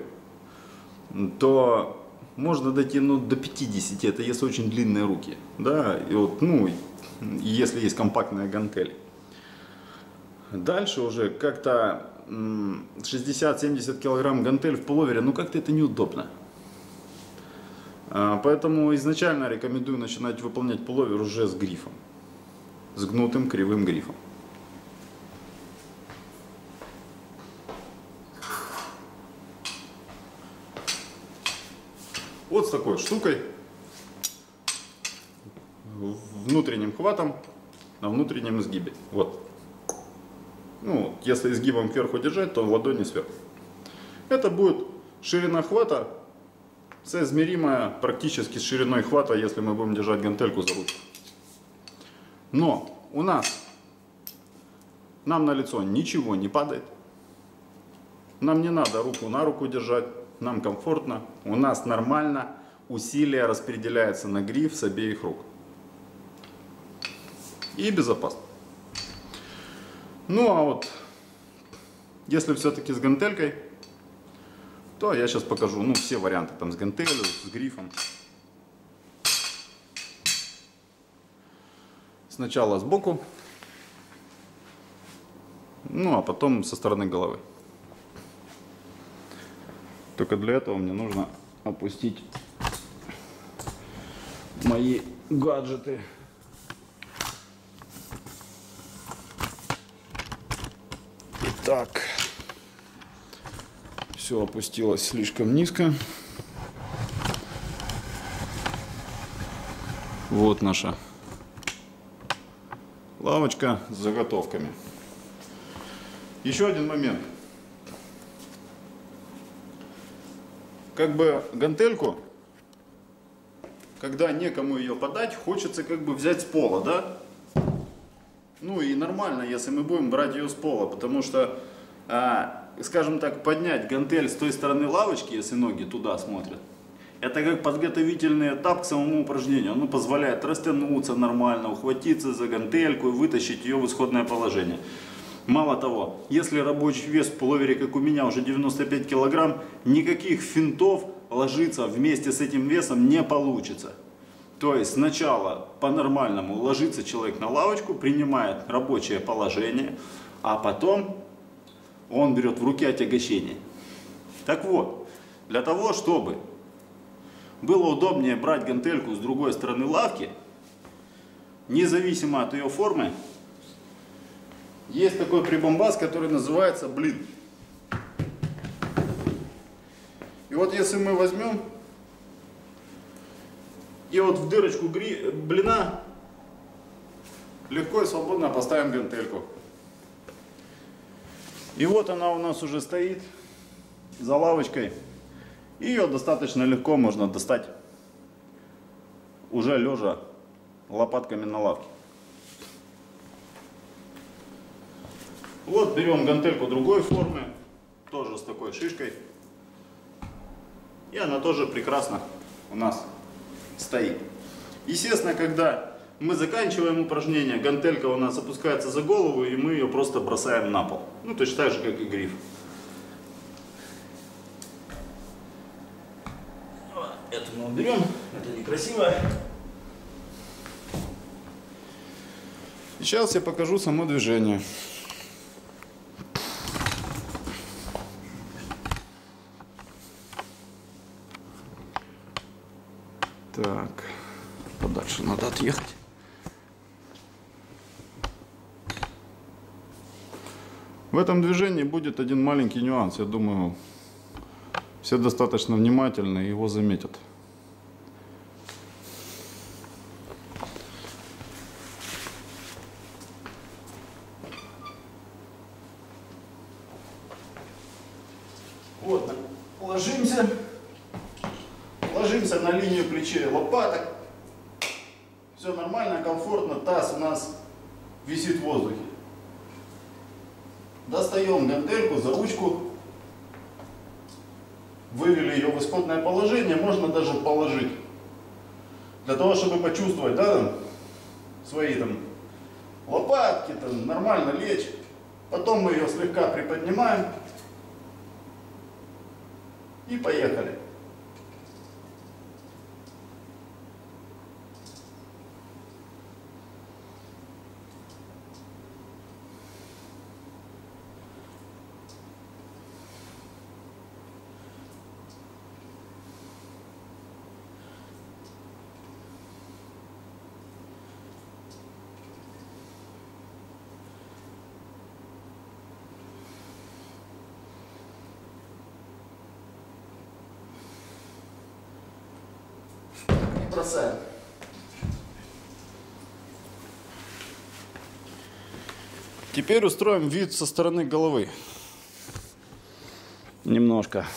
то можно дойти, ну, до пятидесяти, это если очень длинные руки, да, и вот, ну, если есть компактная гантель. Дальше уже как-то шестьдесят-семьдесят килограмм гантель в пуловере, ну как-то это неудобно. Поэтому изначально рекомендую начинать выполнять пуловер уже с грифом, с гнутым кривым грифом. Вот с такой штукой, внутренним хватом, на внутреннем изгибе. Вот. Ну, если изгибом кверху держать, то ладони сверху. Это будет ширина хвата, соизмеримая практически с шириной хвата, если мы будем держать гантельку за ручку. Но у нас, нам на лицо ничего не падает. Нам не надо руку на руку держать, нам комфортно. У нас нормально усилие распределяется на гриф с обеих рук. И безопасно. Ну а вот, если все-таки с гантелькой, то я сейчас покажу, ну, все варианты, там, с гантелью, с грифом. Сначала сбоку, ну, а потом со стороны головы. Только для этого мне нужно опустить мои гаджеты. Так, все опустилось слишком низко. Вот наша лавочка с заготовками. Еще один момент. Как бы гантельку, когда некому ее подать, хочется как бы взять с пола, да? Ну и нормально, если мы будем брать ее с пола, потому что, а, скажем так, поднять гантель с той стороны лавочки, если ноги туда смотрят, это как подготовительный этап к самому упражнению. Оно позволяет растянуться нормально, ухватиться за гантельку и вытащить ее в исходное положение. Мало того, если рабочий вес в пуловере, как у меня, уже девяносто пять килограмм, никаких финтов ложиться вместе с этим весом не получится. То есть сначала по-нормальному ложится человек на лавочку, принимает рабочее положение, а потом он берет в руки отягощение. Так вот, для того, чтобы было удобнее брать гантельку с другой стороны лавки, независимо от ее формы, есть такой прибамбас, который называется блин. И вот если мы возьмем и вот в дырочку гри... блина легко и свободно поставим гантельку. И вот она у нас уже стоит за лавочкой. И ее достаточно легко можно достать уже лежа лопатками на лавке. Вот берем гантельку другой формы, тоже с такой шишкой. И она тоже прекрасно у нас стоит. Естественно, когда мы заканчиваем упражнение, гантелька у нас опускается за голову, и мы ее просто бросаем на пол. Ну, точно так же, как и гриф. уберем, это некрасиво. Сейчас я покажу само движение. Так, подальше надо отъехать. В этом движении будет один маленький нюанс. Я думаю, все достаточно внимательны и его заметят. Вот, ложимся, ложимся на линию плечей и лопаток. Все нормально, комфортно, таз у нас висит в воздухе. Достаем гантельку за ручку, вывели ее в исходное положение, можно даже положить. Для того, чтобы почувствовать, да, там, свои там лопатки, там, нормально лечь. Потом мы ее слегка приподнимаем. И поехали. Бросаем. Теперь устроим вид со стороны головы. Немножко.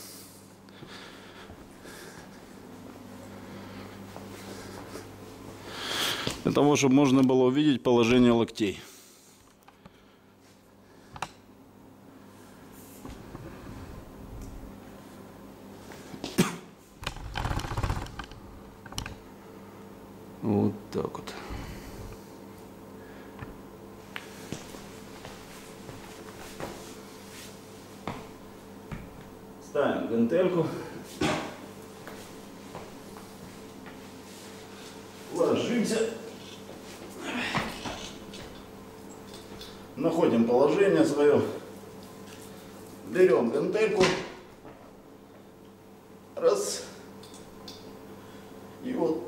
Для того, чтобы можно было увидеть положение локтей. Вот так вот. Ставим гантельку. Ложимся. Находим положение свое. Берем гантельку. Раз. И вот.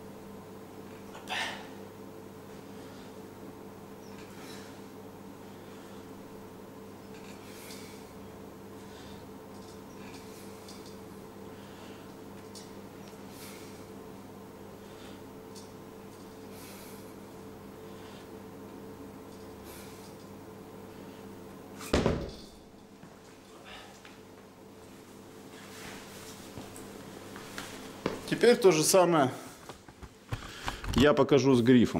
Теперь то же самое я покажу с грифом.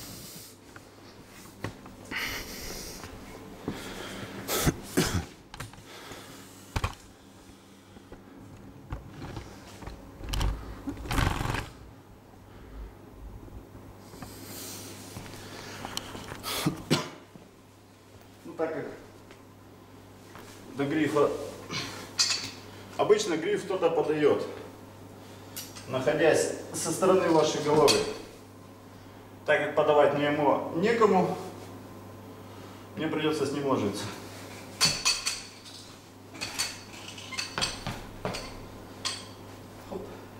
Ну, так как до грифа обычно гриф кто-то подает, находясь со стороны вашей головы. Так как подавать мне ему некому, мне придется с ним ложиться. Хоп.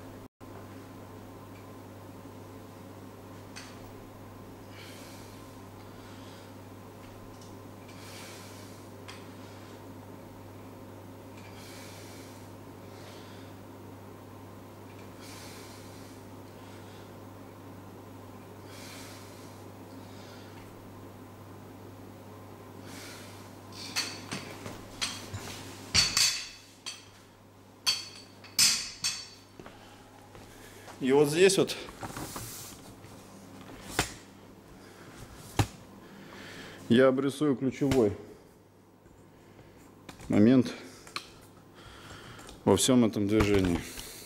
И вот здесь вот я обрисую ключевой момент во всем этом движении.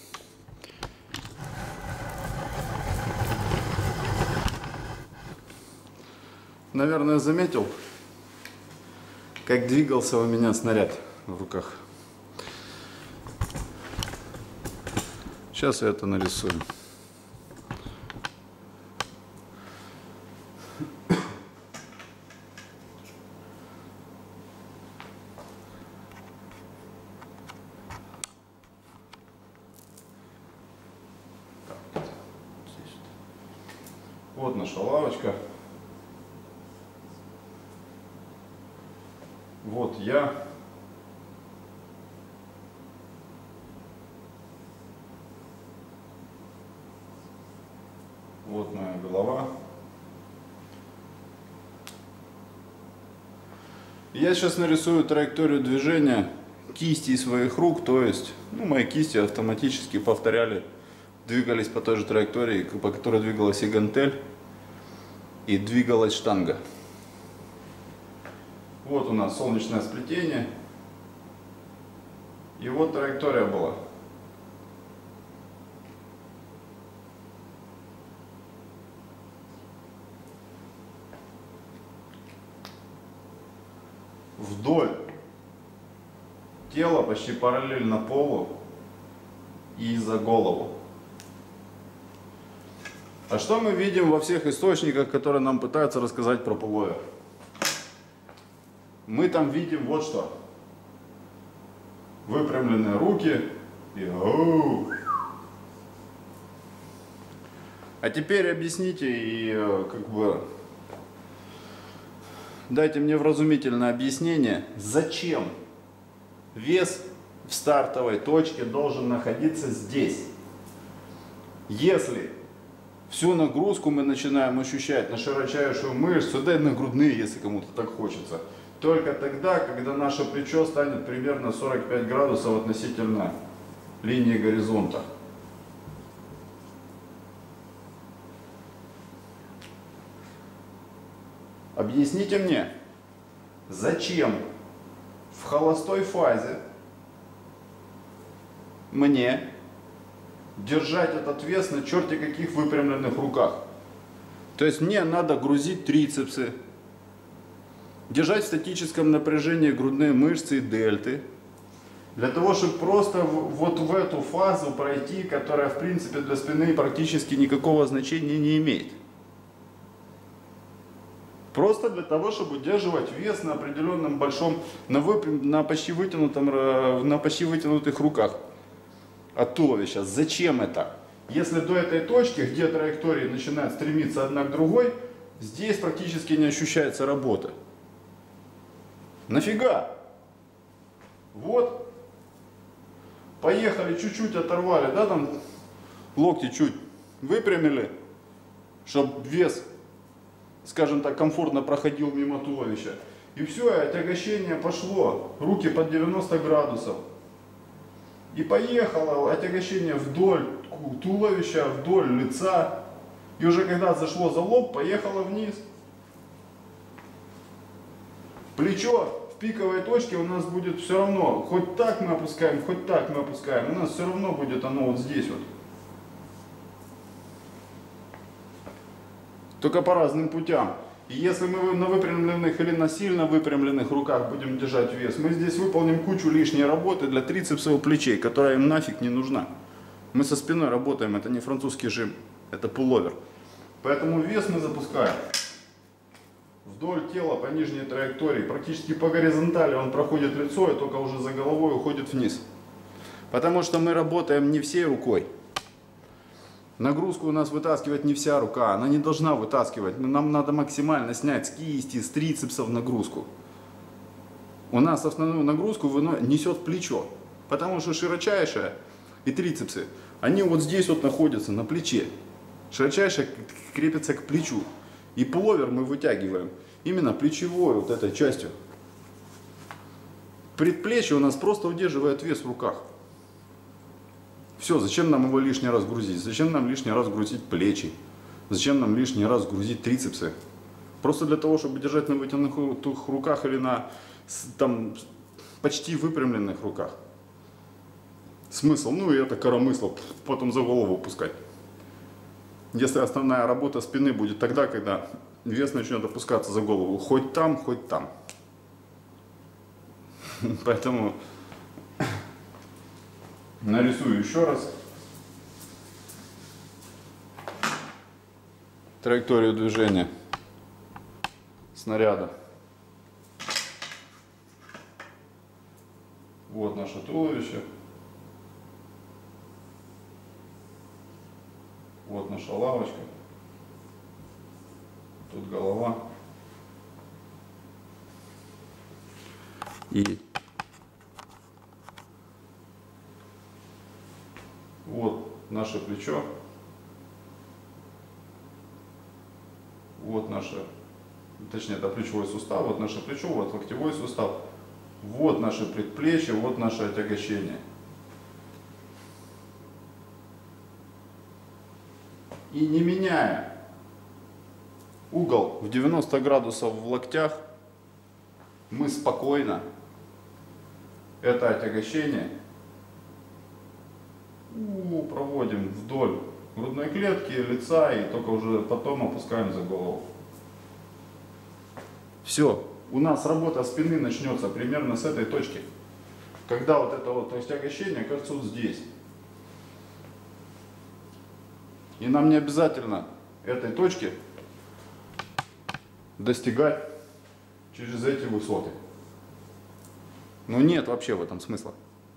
Наверное, заметил, как двигался у меня снаряд в руках. Сейчас я это нарисую. Вот наша лавочка. Вот я. Вот моя голова. Я сейчас нарисую траекторию движения кисти своих рук, то есть, ну, мои кисти автоматически повторяли, двигались по той же траектории, по которой двигалась и гантель, и двигалась штанга. Вот у нас солнечное сплетение, и вот траектория была. Вдоль тела почти параллельно полу и за голову. А что мы видим во всех источниках, которые нам пытаются рассказать про пуловер? Мы там видим вот что. Выпрямленные руки и оу. А теперь объясните и как бы дайте мне вразумительное объяснение, зачем вес в стартовой точке должен находиться здесь. Если всю нагрузку мы начинаем ощущать на широчайшую мышцу, да и на грудные, если кому-то так хочется, только тогда, когда наше плечо станет примерно сорок пять градусов относительно линии горизонта. Объясните мне, зачем в холостой фазе мне держать этот вес на черте каких выпрямленных руках? То есть мне надо грузить трицепсы, держать в статическом напряжении грудные мышцы и дельты, для того, чтобы просто вот в эту фазу пройти, которая в принципе для спины практически никакого значения не имеет. Просто для того, чтобы удерживать вес на определенном большом, на, выпрям, на, почти, вытянутом, на почти вытянутых руках от туловища. Зачем это? Если до этой точки, где траектории начинают стремиться одна к другой, здесь практически не ощущается работа. Нафига? Вот. Поехали, чуть-чуть оторвали, да, там локти чуть выпрямили, чтобы вес, скажем так, комфортно проходил мимо туловища. И все, и отягощение пошло. Руки под девяносто градусов. И поехало отягощение вдоль туловища, вдоль лица. И уже когда зашло за лоб, поехало вниз. Плечо в пиковой точке у нас будет все равно. Хоть так мы опускаем, хоть так мы опускаем. У нас все равно будет оно вот здесь вот. Только по разным путям. И если мы на выпрямленных или на сильно выпрямленных руках будем держать вес, мы здесь выполним кучу лишней работы для трицепсов и плечей, которая им нафиг не нужна. Мы со спиной работаем, это не французский жим, это пуловер. Поэтому вес мы запускаем вдоль тела по нижней траектории, практически по горизонтали он проходит лицо и только уже за головой уходит вниз. Потому что мы работаем не всей рукой. Нагрузку у нас вытаскивает не вся рука, она не должна вытаскивать. Нам надо максимально снять с кисти, с трицепсов нагрузку. У нас основную нагрузку несет плечо, потому что широчайшая и трицепсы, они вот здесь вот находятся, на плече. Широчайшая крепится к плечу. И пуловер мы вытягиваем именно плечевой вот этой частью. Предплечье у нас просто удерживает вес в руках. Все, зачем нам его лишний раз грузить? Зачем нам лишний раз грузить плечи? Зачем нам лишний раз грузить трицепсы? Просто для того, чтобы держать на вытянутых руках или на там, почти выпрямленных руках. Смысл? Ну и это коромысло, потом за голову пускать. Если основная работа спины будет тогда, когда вес начнет опускаться за голову. Хоть там, хоть там. Поэтому... нарисую еще раз. траекторию движения снаряда. Вот наше туловище. Вот наша лавочка. Тут голова. И вот наше плечо. Вот наше, точнее, это плечевой сустав. Вот наше плечо, вот локтевой сустав. Вот наше предплечье, вот наше отягощение. И не меняя угол в девяносто градусов в локтях, мы спокойно это отягощение проводим вдоль грудной клетки, лица, и только уже потом опускаем за голову. Все. У нас работа спины начнется примерно с этой точки. Когда вот это вот отягощение кажется вот здесь. И нам не обязательно этой точки достигать через эти высоты. Но нет вообще в этом смысла.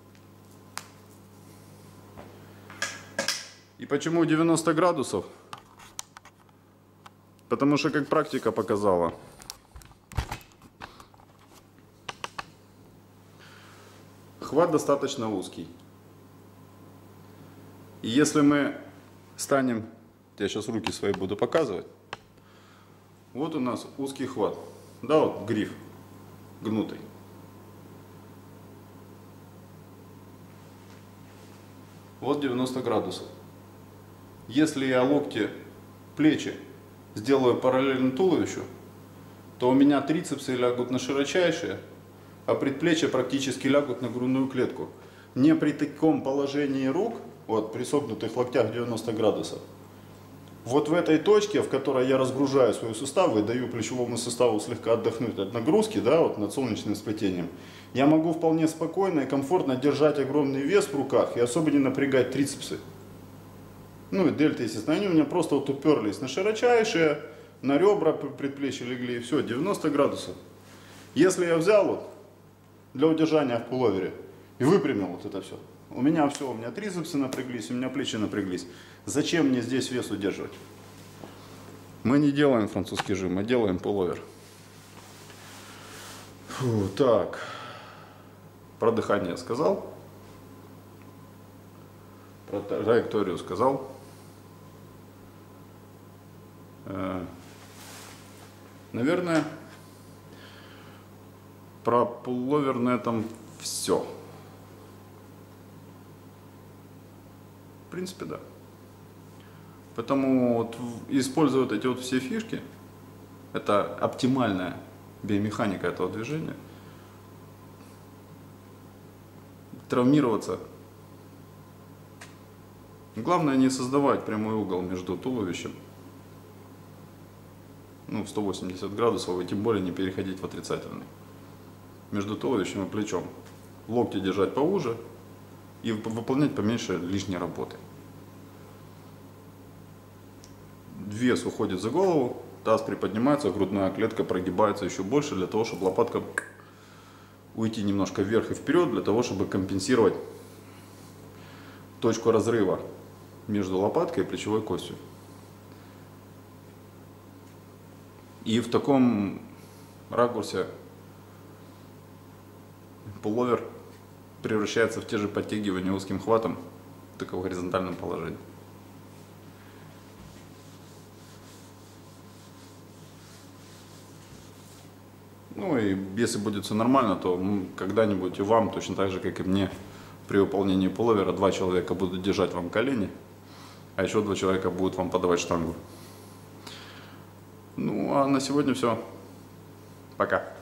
И почему девяносто градусов? Потому что, как практика показала, хват достаточно узкий. И если мы станем, я сейчас руки свои буду показывать, вот у нас узкий хват, да, вот гриф гнутый. Вот девяносто градусов. Если я локти, плечи сделаю параллельно туловищу, то у меня трицепсы лягут на широчайшие, а предплечья практически лягут на грудную клетку. Не при таком положении рук, вот при согнутых локтях девяносто градусов, вот в этой точке, в которой я разгружаю свои суставы и даю плечевому суставу слегка отдохнуть от нагрузки, да, вот над солнечным сплетением, я могу вполне спокойно и комфортно держать огромный вес в руках и особо не напрягать трицепсы. Ну и дельты, естественно, они у меня просто вот уперлись на широчайшие, на ребра предплечья легли, и все, девяносто градусов. Если я взял вот для удержания в пуловере и выпрямил вот это все, у меня все, у меня трицепсы напряглись, у меня плечи напряглись. Зачем мне здесь вес удерживать? Мы не делаем французский жим, мы делаем пуловер. Фу, так, про дыхание я сказал, про траекторию сказал. Наверное, про пуловер на этом все. В принципе, да. Поэтому вот, используя вот эти вот все фишки, это оптимальная биомеханика этого движения, травмироваться. Главное не создавать прямой угол между туловищем, ну, в сто восемьдесят градусов, и тем более не переходить в отрицательный. Между туловищем и плечом. Локти держать поуже и выполнять поменьше лишней работы. Вес уходит за голову, таз приподнимается, грудная клетка прогибается еще больше, для того, чтобы лопатка уйти немножко вверх и вперед, для того, чтобы компенсировать точку разрыва между лопаткой и плечевой костью. И в таком ракурсе пуловер превращается в те же подтягивания узким хватом, только в горизонтальном положении. Ну и если будет все нормально, то когда-нибудь и вам, точно так же, как и мне, при выполнении пуловера, два человека будут держать вам колени, а еще два человека будут вам подавать штангу. Ну а на сегодня все. Пока.